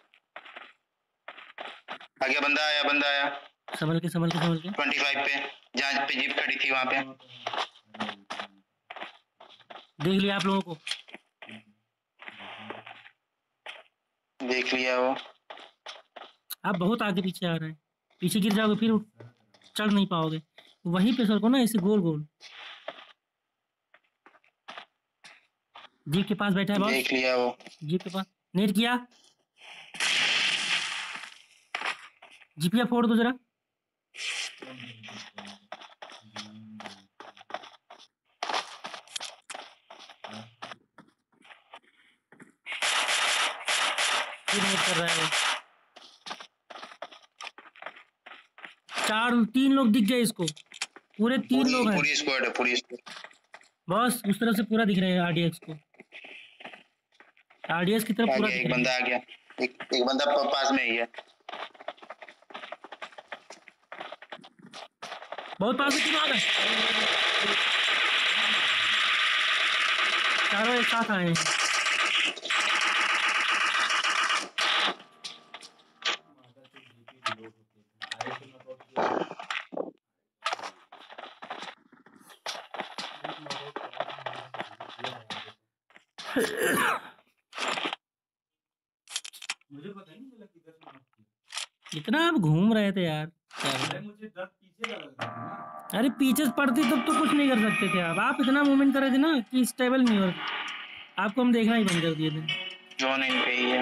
आगे बंदा आया, बंदा आया संभल के संभल के संभल के। 25 पे, जहाँ पे जीप खड़ी थी वहां पे। देख लिया आप लोगों को, देख लिया वो। आप बहुत आगे पीछे आ रहे हैं, पीछे गिर जाओगे फिर चढ़ नहीं पाओगे। वहीं पे सर को ना, ऐसे गोल गोल। जीप के पास बैठा है बॉस, देख लिया वो। जीप के पास। नेट किया, जीपिया फोड़ दो जरा। फिर नेट कर रहा है। तीन लोग दिख गए इसको, पूरे तीन लोग हैं पूरी स्क्वाड है, पूरी स्क्वाड। बॉस। उस तरफ से पूरा दिख रहा है आरडीएक्स को, आरडीएक्स की तरफ आ पूरा गया, दिख एक रहा बंदा है। आ गया, एक बंदा पास में ही है। बहुत पास में, तीनों आ गए, चारों एक साथ आए हैं। मुझे पता ही नहीं चला किधर से मार दिया। इतना आप घूम रहे थे यार, क्या अरे बताएं। मुझे डर पीछे का लग रहा था ना। अरे पीछे से पड़ती तब तो कुछ नहीं कर सकते थे आप इतना मूवमेंट कर रहे थे ना कि स्टेबल नहीं हो। आपको हम देखना ही बंद कर दिए थे। जोन इन पे ही है।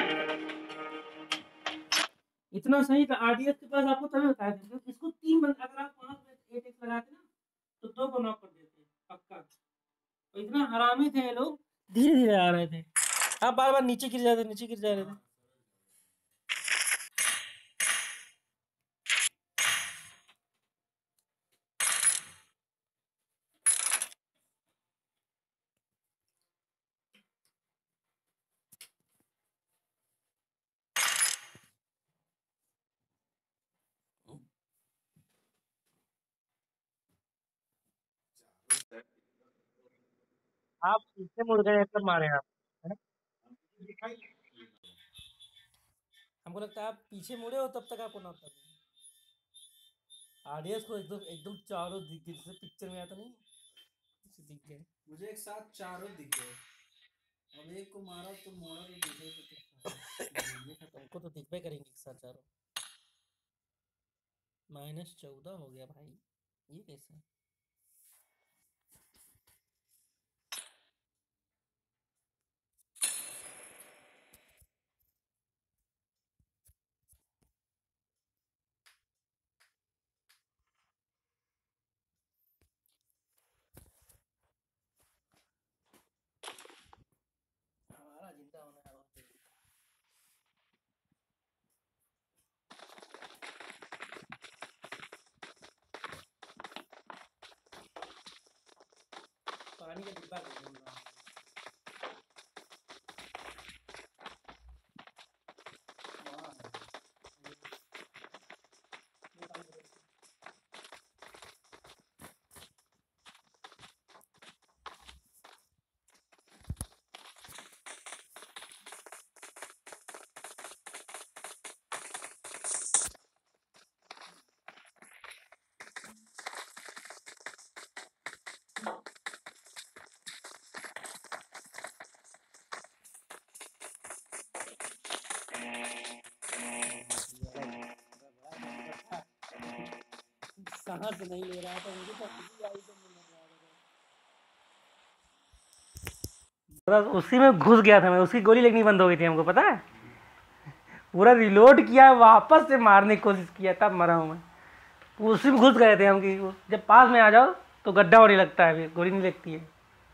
इतना सही था आरडीएक्स के पास, आपको तभी बताया था इसको तीन बंद, अगर आप 5 लगाते ना तो 2 को नॉक कर देते पक्का। तो इतना हरामी थे ये लोग, धीरे धीरे आ रहे थे, आप बार बार नीचे गिर जाते, नीचे गिर जा रहे थे। आप पीछे मुड़ गए तब मारे आप, है ना? हमको लगता है आप पीछे मुड़े हो तब तक आपको नॉक कर दिया। आरडीएक्स को एकदम एकदम चारों दिख गए, जैसे पिक्चर में आता नहीं, से दिख गए। मुझे एक साथ चारों दिख गए। अब एक को मारा तो मोड़ा तो दूसरे को ये खत्म। हमको तो दिखबे करेंगे एक साथ चारों। -14 हो गया भाई, ये कैसे? हमारा जिंदा होना है बहुत जरूरी। पानी का डिब्बा ढूंढ रहा हूँ। वहाँ है। ये पानी का डिब्बा। सांस नहीं ले रहा था, मुझे तो खुशी आई तो मैं मर रहा था। उसी में घुस गया था मैं, उसकी गोली लगनी बंद हो गई थी, हमको पता है। पूरा रिलोड किया, वापस से मारने की कोशिश किया, तब मरा हूँ मैं। उसी में घुस गए थे हम कि जब पास में आ जाओ तो गड्ढा होने लगता है, फिर गोली नहीं लगती है।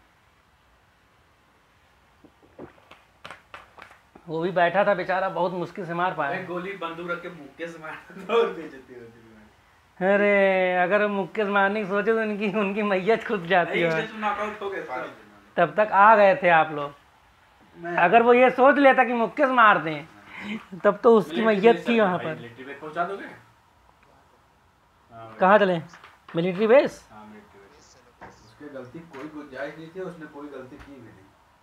वो भी बैठा था बेचारा, बहुत मुश्किल से मार पाया। गोली बंदूक रख के मुक्के से मारा और बेइज्जती होती है। अरे अगर मुक्के से मारने की सोचे तो उनकी उनकी मैयत खुद जाती है। नॉकआउट हो गए। तब तक आ गए थे आप लोग। अगर वो ये सोच लेता कि मुक्के से मार दें, तब तो उसकी मैयत थी वहाँ पर। पहुंचा दोगे? कहाँ चले? Military base? हाँ, मिलिट्री बेस। उसके गलती कोई गुंजाइश नहीं थी, उसने कोई गलती की भी नहीं।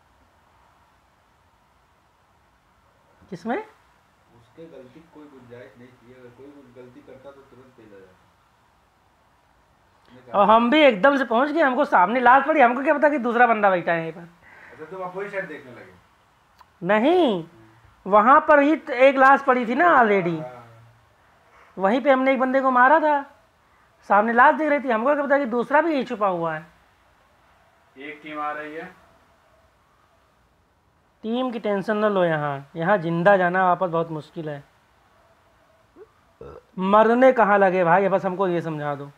किसमें? उसके गलती कोई गुंजाइश नहीं थी, अगर कोई गलती करता तो तुरंत भेजा जाता। और हम भी एकदम से पहुंच गए, हमको सामने लाश पड़ी, हमको क्या पता कि दूसरा बंदा बैठा है यहीं पर। अच्छा, तुम अपोजिट देखने लगे? नहीं, वहां पर ही एक लाश पड़ी थी ना ऑलरेडी, वहीं पे हमने एक बंदे को मारा था, सामने लाश दिख रही थी, हमको क्या पता कि दूसरा भी यहीं छुपा हुआ है। एक टीम आ रही है। टीम की टेंशन न लो, यहाँ जिंदा जाना वापस बहुत मुश्किल है। मरने कहाँ लगे भाई, बस हमको ये समझा दो।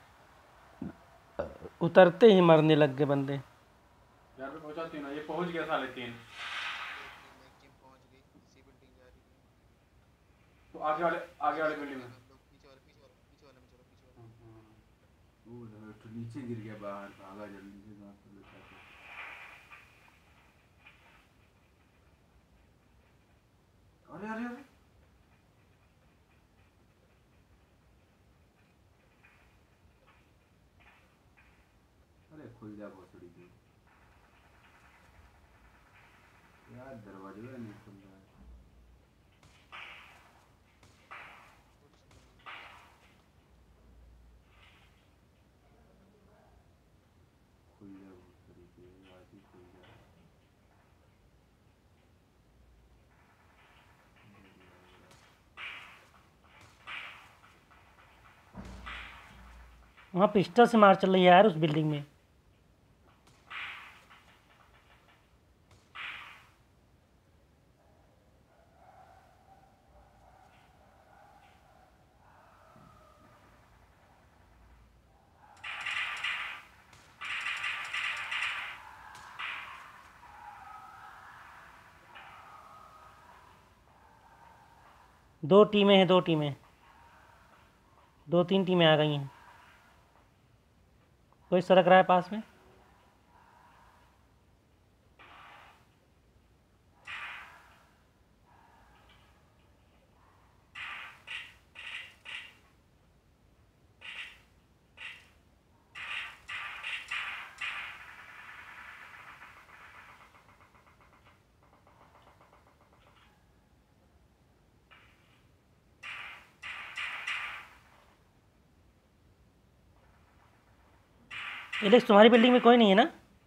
उतरते ही मरने लग गए बंदे। यार पे पहुंचा तीन, ये पहुंच गया साले तीन। टीम पहुंच गई, इसी बिल्डिंग जा रही है। तो आगे वाले बिल्डिंग में। पीछे वाले में चलो, पीछे वाले। वो तो नीचे गिर गया, बाहर भागा जल्दी से। अरे अरे अरे, अरे खुल जा भोसड़ी की यार, दरवाजा नहीं खुल रहा है। खुल जा भोसड़ी की, आज ही खुल जा। वहाँ पिस्टल से मार चल रही है यार उस बिल्डिंग में। दो टीमें हैं, 2-3 टीमें आ गई हैं। कोई सड़क रहा है पास में? एलेक्स, तुम्हारी बिल्डिंग में कोई नहीं है ना?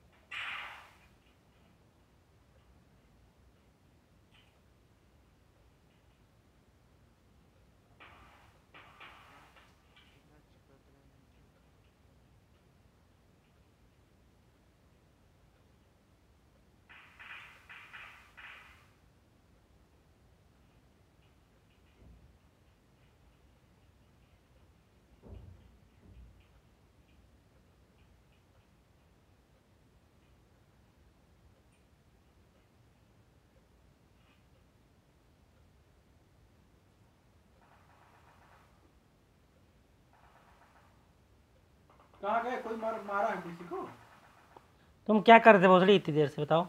कहाँ गए? कोई मारा है किसी को? तुम क्या कर रहे थे भोसड़ी इतनी देर से, बताओ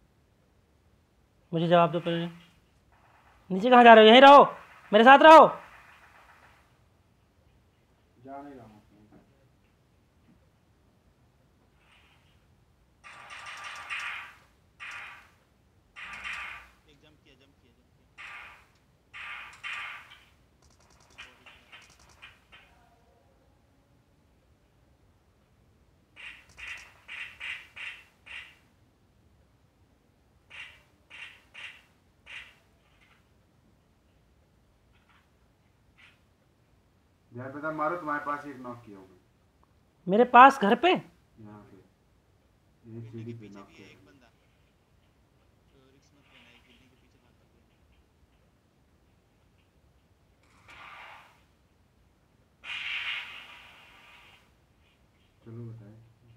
मुझे, जवाब दो पहले। नीचे कहाँ जा रहे हो? यहीं रहो, मेरे साथ रहो। जा नहीं रहा हूँ। यार बता, मारो, तुम्हारे पास एक नॉक किया होगा मेरे पास घर पे? यहाँ पे, एक सीढ़ी पे नॉक किया होगा। चलो बताए।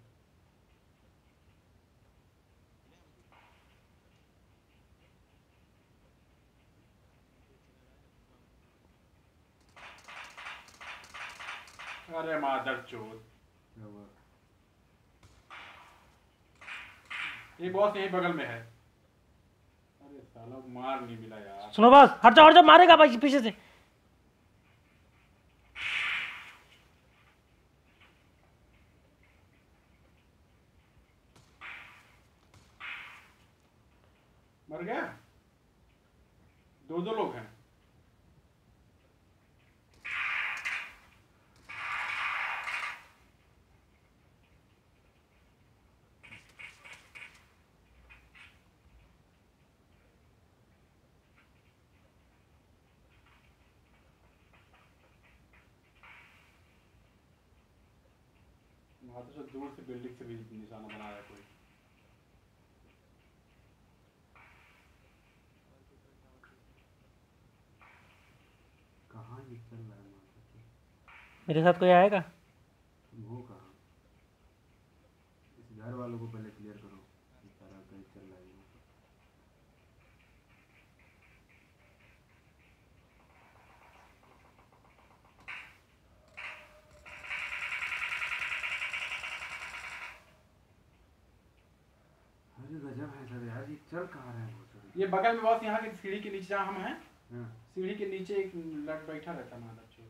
अरे मादर चोद, क्या हुआ? ये बॉस यहीं बगल में है। अरे साला मार नहीं मिला यार। सुनो बॉस, हट जाओ, मारेगा भाई पीछे से। मर गया? दो लोग हैं। वहां तो दूर से बिल्डिंग से भी निशाना बना रहा है कोई। कहाँ ये चल रहा है? मेरे साथ कोई आएगा? तुम हो कहाँ? इस घर वालों को पहले क्लियर करो। इस तरह कहीं चल रहा है यहाँ पे। अरे गजब है सर यार, ये चल कहाँ रहा है बहुत। ये बगल में बॉस, यहाँ की सीढ़ी के नीचे जहाँ हम हैं, हाँ, सीढ़ी के नीचे एक लड़ बैठा रहता है मादर चोद।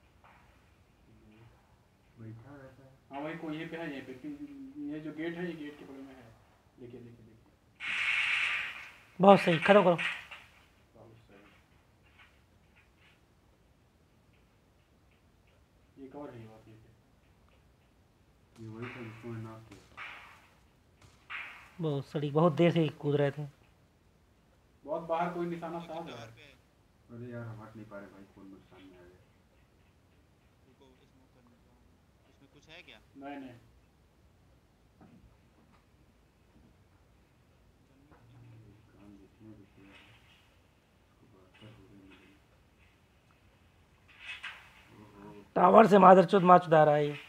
बैठा रहता है। हाँ वही कोई यहीं पे है, यहीं पे। ये जो गेट है, ये गेट के बगल में है। देखिए देखिए देखिए, बहुत सही, खड़ो करो। बहुत सही। ये कवर है बात ये पे। ये वही था जिसको मैं नॉक किया। बहुत सड़ी, बहुत देर से कूद रहे थे। बहुत बाहर कोई निशाना साफ है। अरे यार हम हट नहीं पा रहे भाई, कौन मेरे सामने आ गया। इसमें कुछ है क्या? नहीं नहीं, काम जितने भी किया है, उसको बहत्तर हो गए मुझे। ओहो, टावर से मादरचोद मार चुदा रहा है ये।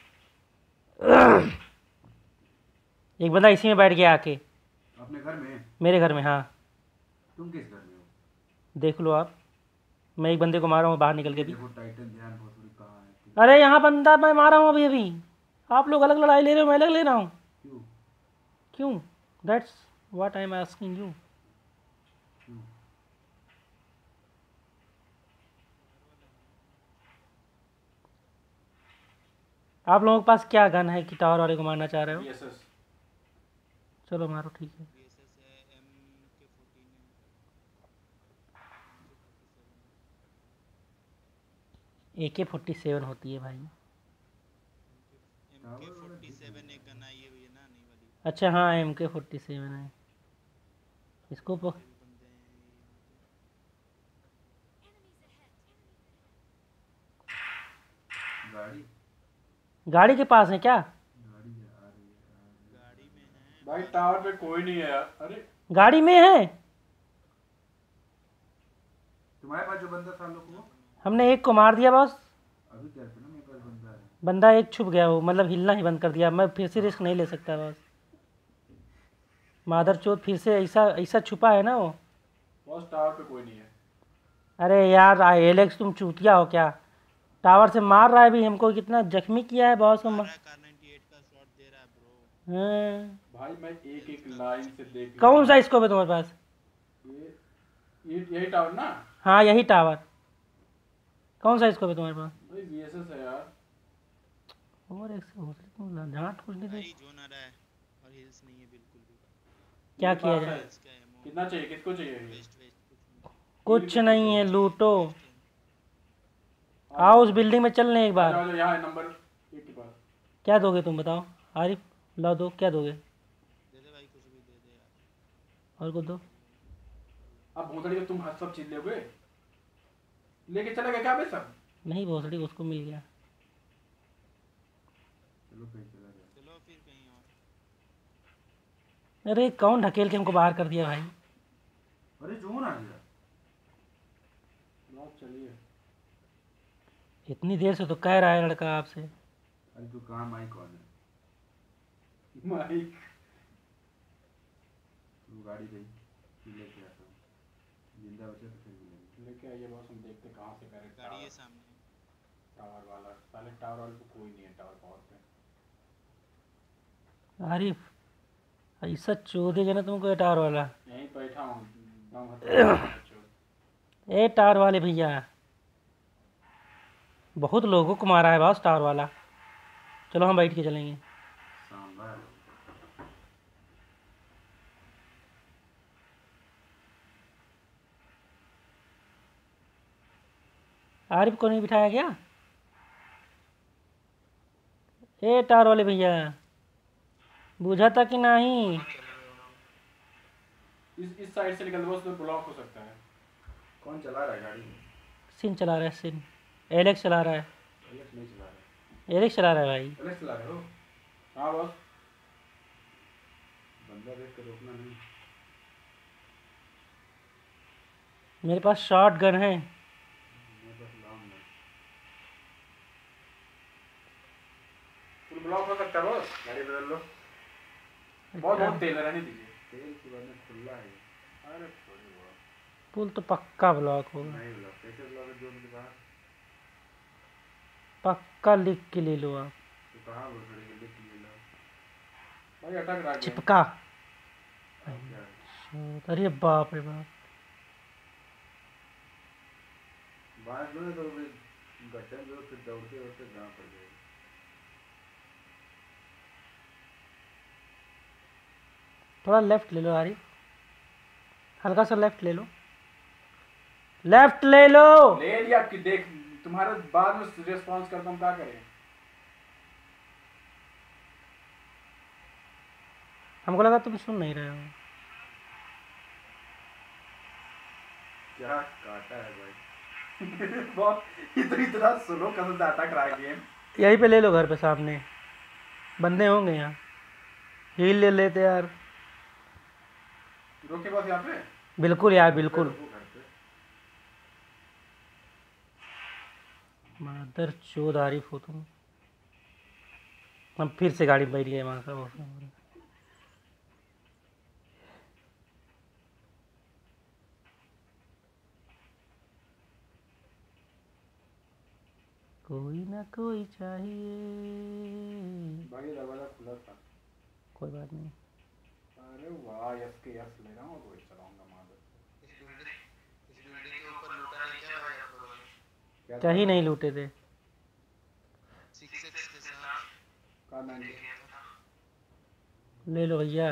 एक बंदा इसी में बैठ गया आके, अपने घर में? मेरे घर में। हाँ तुम किस घर में हो? देख लो आप, मैं एक बंदे को मारा हूँ बाहर निकल के भी। देखो टाइटन ध्यान बहुत थोड़ी कहाँ है तू? अरे यहाँ बंदा मैं मारा हूँ अभी अभी। आप लोग अलग लड़ाई ले रहे हो, मैं अलग ले रहा हूँ। क्यों? क्यों? That's what I am asking you. क्यों? आप लोगों के पास क्या गन है कि टावर वाले को मारना चाह रहे हो? BSS। चलो मारो, ठीक है। BSS है, MK14 है, AK-47 होती है भाई। MK47 एक गन आई है भैया ना, नहीं वाली। अच्छा हाँ, MK-47 है। इसको भी बंदे हैं यहाँ गाड़ी? गाड़ी के पास है क्या? गाड़ी आ रही है। पे। गाड़ी में है भाई टावर पे कोई नहीं है यार। अरे गाड़ी में है। तुम्हारे पास जो बंदा था हम लोग को, हमने एक को मार दिया बॉस। अभी क्या था ना, मेरे पास बंदा है। बंदा एक छुप गया, वो मतलब हिलना ही बंद कर दिया। मैं फिर से रिस्क नहीं ले सकता बॉस। मादरचोद फिर से ऐसा ऐसा छुपा है ना वो। बॉस टावर पे कोई नहीं है। अरे यार एलेक्स, तुम चूतिया हो क्या? टावर से मार रहा है भी हमको, कितना जख्मी किया है बॉस को। कार 98 हाँ। भाई मैं एक एक लाइन से देख कौन सा लिया। स्कोप है तुम्हारे पास? ये यही टावर ना? हाँ यही टावर। कौन सा स्कोप है तुम्हारे पास? भाई वीएसएस है यार। और एक से हो तुम झाट कुछ नहीं दे। भाई जोन आ रहा है और हिल्स नहीं है बिल्कुल भी। क्या मेरे किया पास जाए? है। हिल्स का एमो कितना चाहिए, किसको चाहिए ये? वेस्ट वेस्ट कुछ नहीं है, लूटो। आ आओ जाओ, उस बिल्डिंग में चलने एक आ बार। जाओ, आ जाओ, यहाँ है नंबर 1 के पास। क्या दोगे तुम बताओ? आरिफ ला दो, क्या दोगे? दे दे भाई, कुछ भी दे दे यार। और कुछ दो। अब भोसड़ी का तुम हर सब चीज लोगे, लेके चलेगा क्या बे सब? नहीं भोसड़ी उसको मिल गया। चलो कहीं चला गया। चलो फिर कहीं और। अरे कौन ढकेल के हमको बाहर कर दिया भाई? अरे जोन आ गया। लो चलिए। इतनी देर से तो कह रहा है लड़का आपसे। अरे तू कहाँ, माई कौन है? माइक तू गाड़ी गई, तू लेके आता हूँ। जिंदा बचे तो फिर मिलेंगे। लेके आइए बॉस, हम देखते कहाँ से करें गाड़ी है टावर। सामने। टावर वाला पहले, टावर वाले को कोई नहीं है टावर पावर पे। आरिफ ऐसा चोदेगा ना तुमको ये टावर वाला। यहीं बैठा हूँ गाँव खत्म। ए टावर वाले भैया, बहुत लोगों को मारा है बॉस टावर वाला। चलो हम बैठ के चलेंगे। सांभर। आरिफ को नहीं बिठाया गया? ए टावर वाले भैया, बुझा था कि नहीं? इस साइड से निकल बॉस, तो ब्लॉक हो सकता है। कौन चला रहा है गाड़ी? सिन चला रहा है, सिन। एलेक्स चला रहा है। एलेक्स नहीं चला रहा। एलेक्स चला रहा है भाई। एलेक्स चला रहे हो? हाँ बॉस। बंदा देख कर रोकना नहीं। मेरे पास शॉट गन है। मैं बस लॉन्ग है। फुल ब्लॉक हो सकता है बॉस। गाड़ी बदल लो। बहुत बहुत तेल है, रहने दीजिए। तेल की बात में खुला है। अरे थोड़ी बहुत। पुल तो पक्का ब्लॉक होगा। नहीं ब्लॉक, कैसे ब्लॉक है जोन के बाहर? पक्का लिख के ले लो आप। तो कहाँ बोल रहे हैं, लिख लिए लो। भाई अटक रहा है। चिपका। क्या है? अरे बाप रे बाप। बाहर लो तो गड्ढे में फिर दौड़ते दौड़ते गाँव पड़ जाएगा। थोड़ा लेफ्ट ले लो आरिफ, हल्का सा लेफ्ट ले लो। लेफ्ट ले लो। ले लिया कि देख, तुम्हारा बाद में रिस्पॉन्स करता हूँ, क्या करें? हमको लगा तुम सुन नहीं रहे हो। क्या काटा है भाई? बहुत ये तो इतना सुनो कसम से अटक रहा है गेम। यहीं पे ले लो, घर पे सामने बंदे होंगे यहाँ। हील ले लेते यार। रोके बॉस यहाँ पे। बिल्कुल यार बिल्कुल। रुको घर पे। मादर चोद आरिफ हो तुम। हम फिर से गाड़ी में बैठ गए वहाँ का। कोई ना कोई चाहिए। भाई ये दरवाजा खुला था। कोई बात नहीं। अरे वाह, यस के यस ले रहा हूँ और वही चलाऊंगा मादर। इस बिल्डिंग के ऊपर लूटा नहीं क्या भाई आप लोगों ने? क्या ही नहीं लूटे थे। 6x के साथ का 90 ले लो भैया।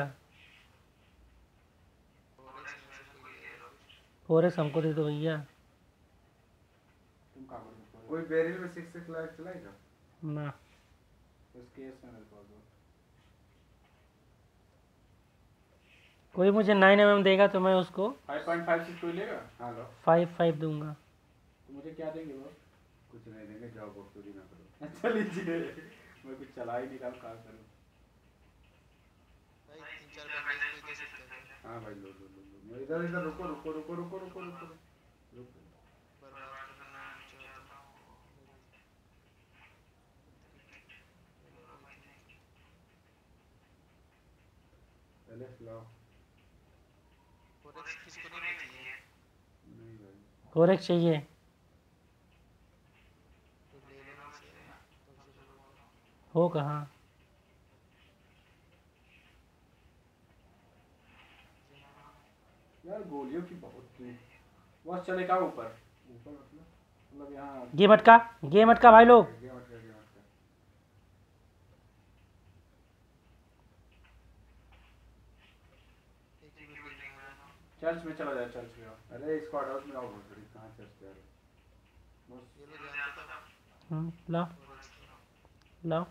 फोरेक्स हमको दे दो भैया। तुम कहाँ पर हो? कोई बैरियल में 6 लाइट चलाएगा? ना इसके यस में मेरे पास दो। कोई मुझे 9mm देगा तो मैं उसको 5.56 कोई लेगा? हाँ लो। 5.5 दूंगा। तो मुझे क्या देंगे बॉस? कुछ नहीं देंगे, जाओ बकचोदी ना करो। अच्छा लीजिए, मैं कुछ चला ही नहीं रहा हूँ, क्या करूँ? भाई 3-4 बैंडेज कोई दे सकता है? हाँ भाई लो लो लो लो। इधर इधर रुको रुको रुको रुको रुको रुको रुको। बर्बाद करना नहीं चाहता हूँ। पहले लाओ। फोरेक्स किसको नहीं चाहिए? नहीं भाई। फोरेक्स चाहिए? तो ले लो मुझसे, तब से शुरू करो। हो कहाँ? यार गोलियों की बहुत थी। बस चले का ऊपर ऊपर मतलब यहाँ गेम अटका भाई लोग। गेम अटका गेम अटका। चर्च में चला जाए, चर्च में आओ। अरे स्क्वाड हाउस में आओ बड़ी, कहाँ चर्च पे आ रहे हो? बस ये लोग जानते तो लाओ लाओ।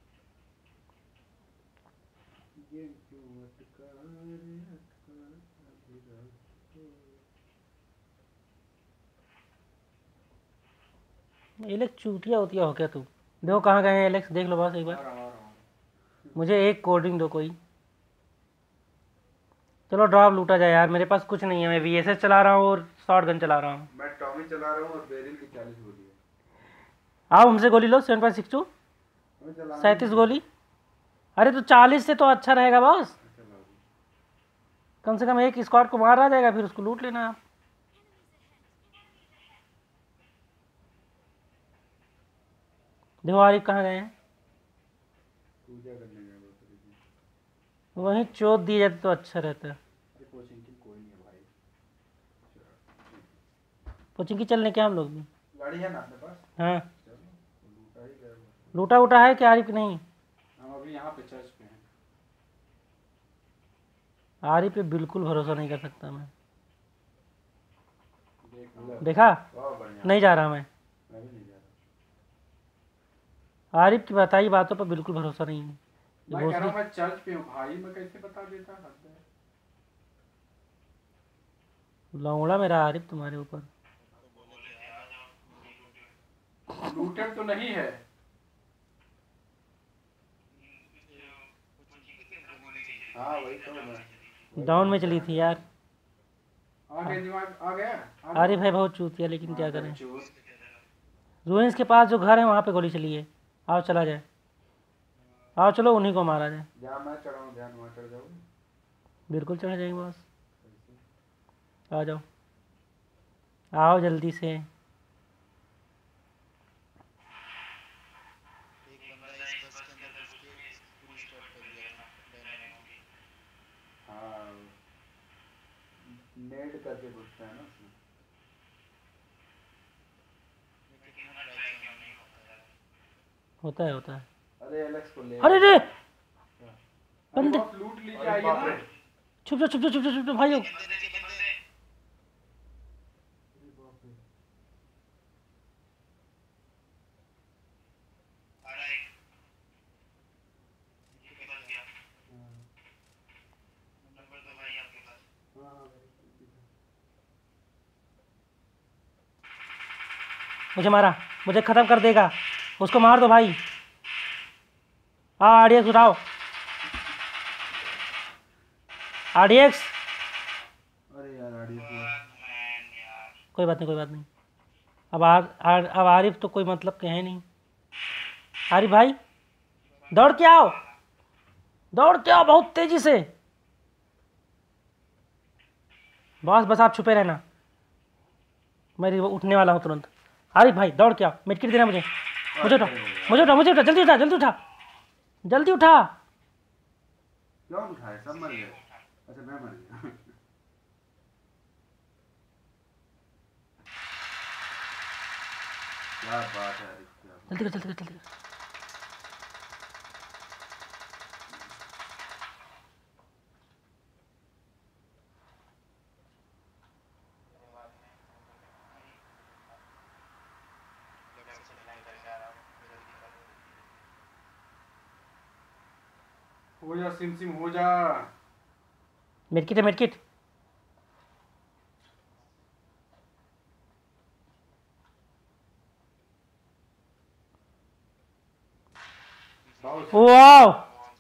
गेम क्यों अटका रे अटका आधी रात को। एलेक्स चूतिया होतिया हो क्या तू? देखो कहाँ गए हैं एलेक्स, देख लो बस एक आ बार। रहा हूँ, आ रहा हूँ। मुझे एक कोल्ड ड्रिंक दो कोई। चलो ड्रॉप लूटा जाए यार, मेरे पास कुछ नहीं है। मैं वीएसएस चला रहा हूँ और शॉर्ट गन चला रहा हूँ। मैं टॉमी चला रहा हूँ और बेरिल की 40 गोली है। आओ हमसे गोली लो 7.62 हमें चलाना 37 नहीं गोली। अरे तो 40 से तो अच्छा रहेगा बॉस। है। चलाओ। कम से कम एक स्क्वाड को मार आ जाएगा, फिर उसको लूट लेना आप। देखो आरिफ कहाँ गए हैं। पूजा करने गए वो तरीके। वहीं चोट दी जाती तो अच्छा रहता। अरे कोचिंग की कोई नहीं है भाई। कोचिंग की चलने क्या हम लोग भी। गाड़ी है ना अपने पास? हाँ चलो वो लूटा ही गया वो। लूटा उटा है क्या आरिफ की? नहीं, हम अभी यहाँ पे चर्च पे हैं। आरिफ पे बिल्कुल भरोसा नहीं कर सकता मैं। देख लो। देखा, बहुत बढ़िया। नहीं जा रहा मैं। मैं भी नहीं जा रहा। आरिफ की बताई बातों पर बिल्कुल भरोसा नहीं है। ये मैं कह रहा भोसड़ी हूँ मैं चर्च पे हूँ भाई, मैं कैसे बता देता? हद है। लौड़ा मेरा आरिफ तुम्हारे ऊपर। लूटेड तो नहीं है। हाँ वही तो मैं। डाउन में चली थी यार। आ गए दिमाग, आ गया। आरिफ है बहुत चूतिया, लेकिन क्या करें। चूत। रूइंस के पास जो घर है वहाँ पे गोली चली है। आओ चला जाए, आओ चलो उन्हीं को मारा जाए। जहाँ मैं चढ़ा हूँ ध्यान वहाँ चढ़ जाओगे। बिल्कुल चढ़ जाएंगे बॉस, आ जाओ, आओ जल्दी से। एक बंदा इस बस के अंदर घुस के पूरी स्टॉप कर दिया था डायनामो की। हाँ नेड करके घुसता है ना उसमें। मैं कितना ट्राई किया नहीं होता यार। होता है होता है। अरे एलेक्स को ले। अरे रे अरे बंदे, बॉस लूट लीजिए, अरे आइए बाप रे। ना। छुप जाओ छुप जाओ छुप जाओ छुप जाओ भाई लोग। बंदे नीचे बंदे। अरे बाप रे। आ रहा है। नीचे बच गया। हाँ नंबर दो भाई आपके पास। हाँ हाँ भाई, ठीक है। मुझे मारा, मुझे खत्म कर देगा, उसको मार दो भाई। हाँ आरडीएक्स उठाओ, आरडीएक्स। अरे यार आड़ी मैन यार। कोई बात नहीं कोई बात नहीं। अब आरिफ तो कोई मतलब के है नहीं। आरिफ भाई दौड़ के आओ, दौड़ के आओ बहुत तेजी से। बॉस बस आप छुपे रहना, मैं उठने वाला हूँ तुरंत। आरिफ भाई दौड़ के आओ, मिटकिट देना मुझे। मुझे उठा मुझे उठा मुझे उठा, जल्दी उठा जल्दी उठा जल्दी उठा। क्यों उठाए? सब मर गए। अच्छा मैं मर गया। क्या बात है यार, क्या बात। जल्दी कर जल्दी कर जल्दी कर। हो जा सिम सिम हो जा। मिटकिट है मिटकिट। वाह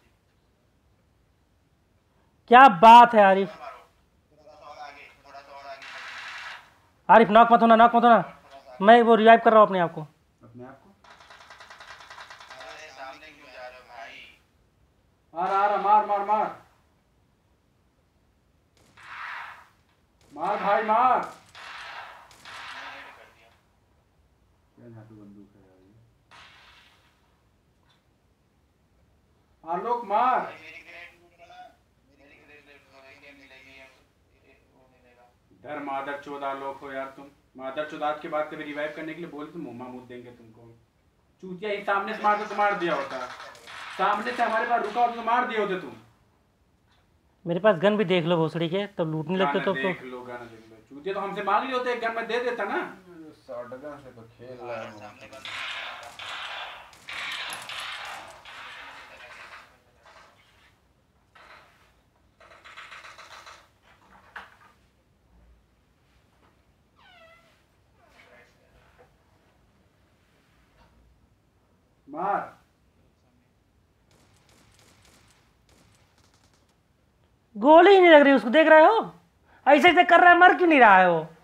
क्या बात है आरिफ। थोड़ा सा और आगे, थोड़ा सा और आगे। आरिफ नॉक मत होना, नॉक मत होना। मैं वो रिवाइव कर रहा हूँ अपने आप को। अपने आप को। अरे सामने क्यों जा रहे हो भाई? आ रहा मार मार मार मार भाई मार। मैंने रेड कर दिया। क्या यहाँ पे बंदूक है यार ये? आलोक मार। भाई मेरी ग्रेड लूट लो ना। मेरी ग्रेड लूट लो, एक गेम मिलेगी। वो नहीं इधर मादर चौदह लोग हो यार तुम। मादर चौदात के बाद कभी रिवाइव करने के लिए बोले तो मुंह मुंह देंगे तुमको। चूतिया ही सामने से मारते तो मार दिया होता। सामने से हमारे पास रुका होता तो मार दिए होते तुम। मेरे पास गन भी देख लो भोसड़ी के, तब लूटने लगते तो देख लो गाना देख लो। चूतिया तो हमसे मांग लिए होते, एक गन में दे देता ना। शॉटगन से तो खेल रहा हूँ। मार। गोली ही नहीं लग रही उसको, देख रहे हो? ऐसे ऐसे कर रहा है, मर क्यों नहीं रहा है वो?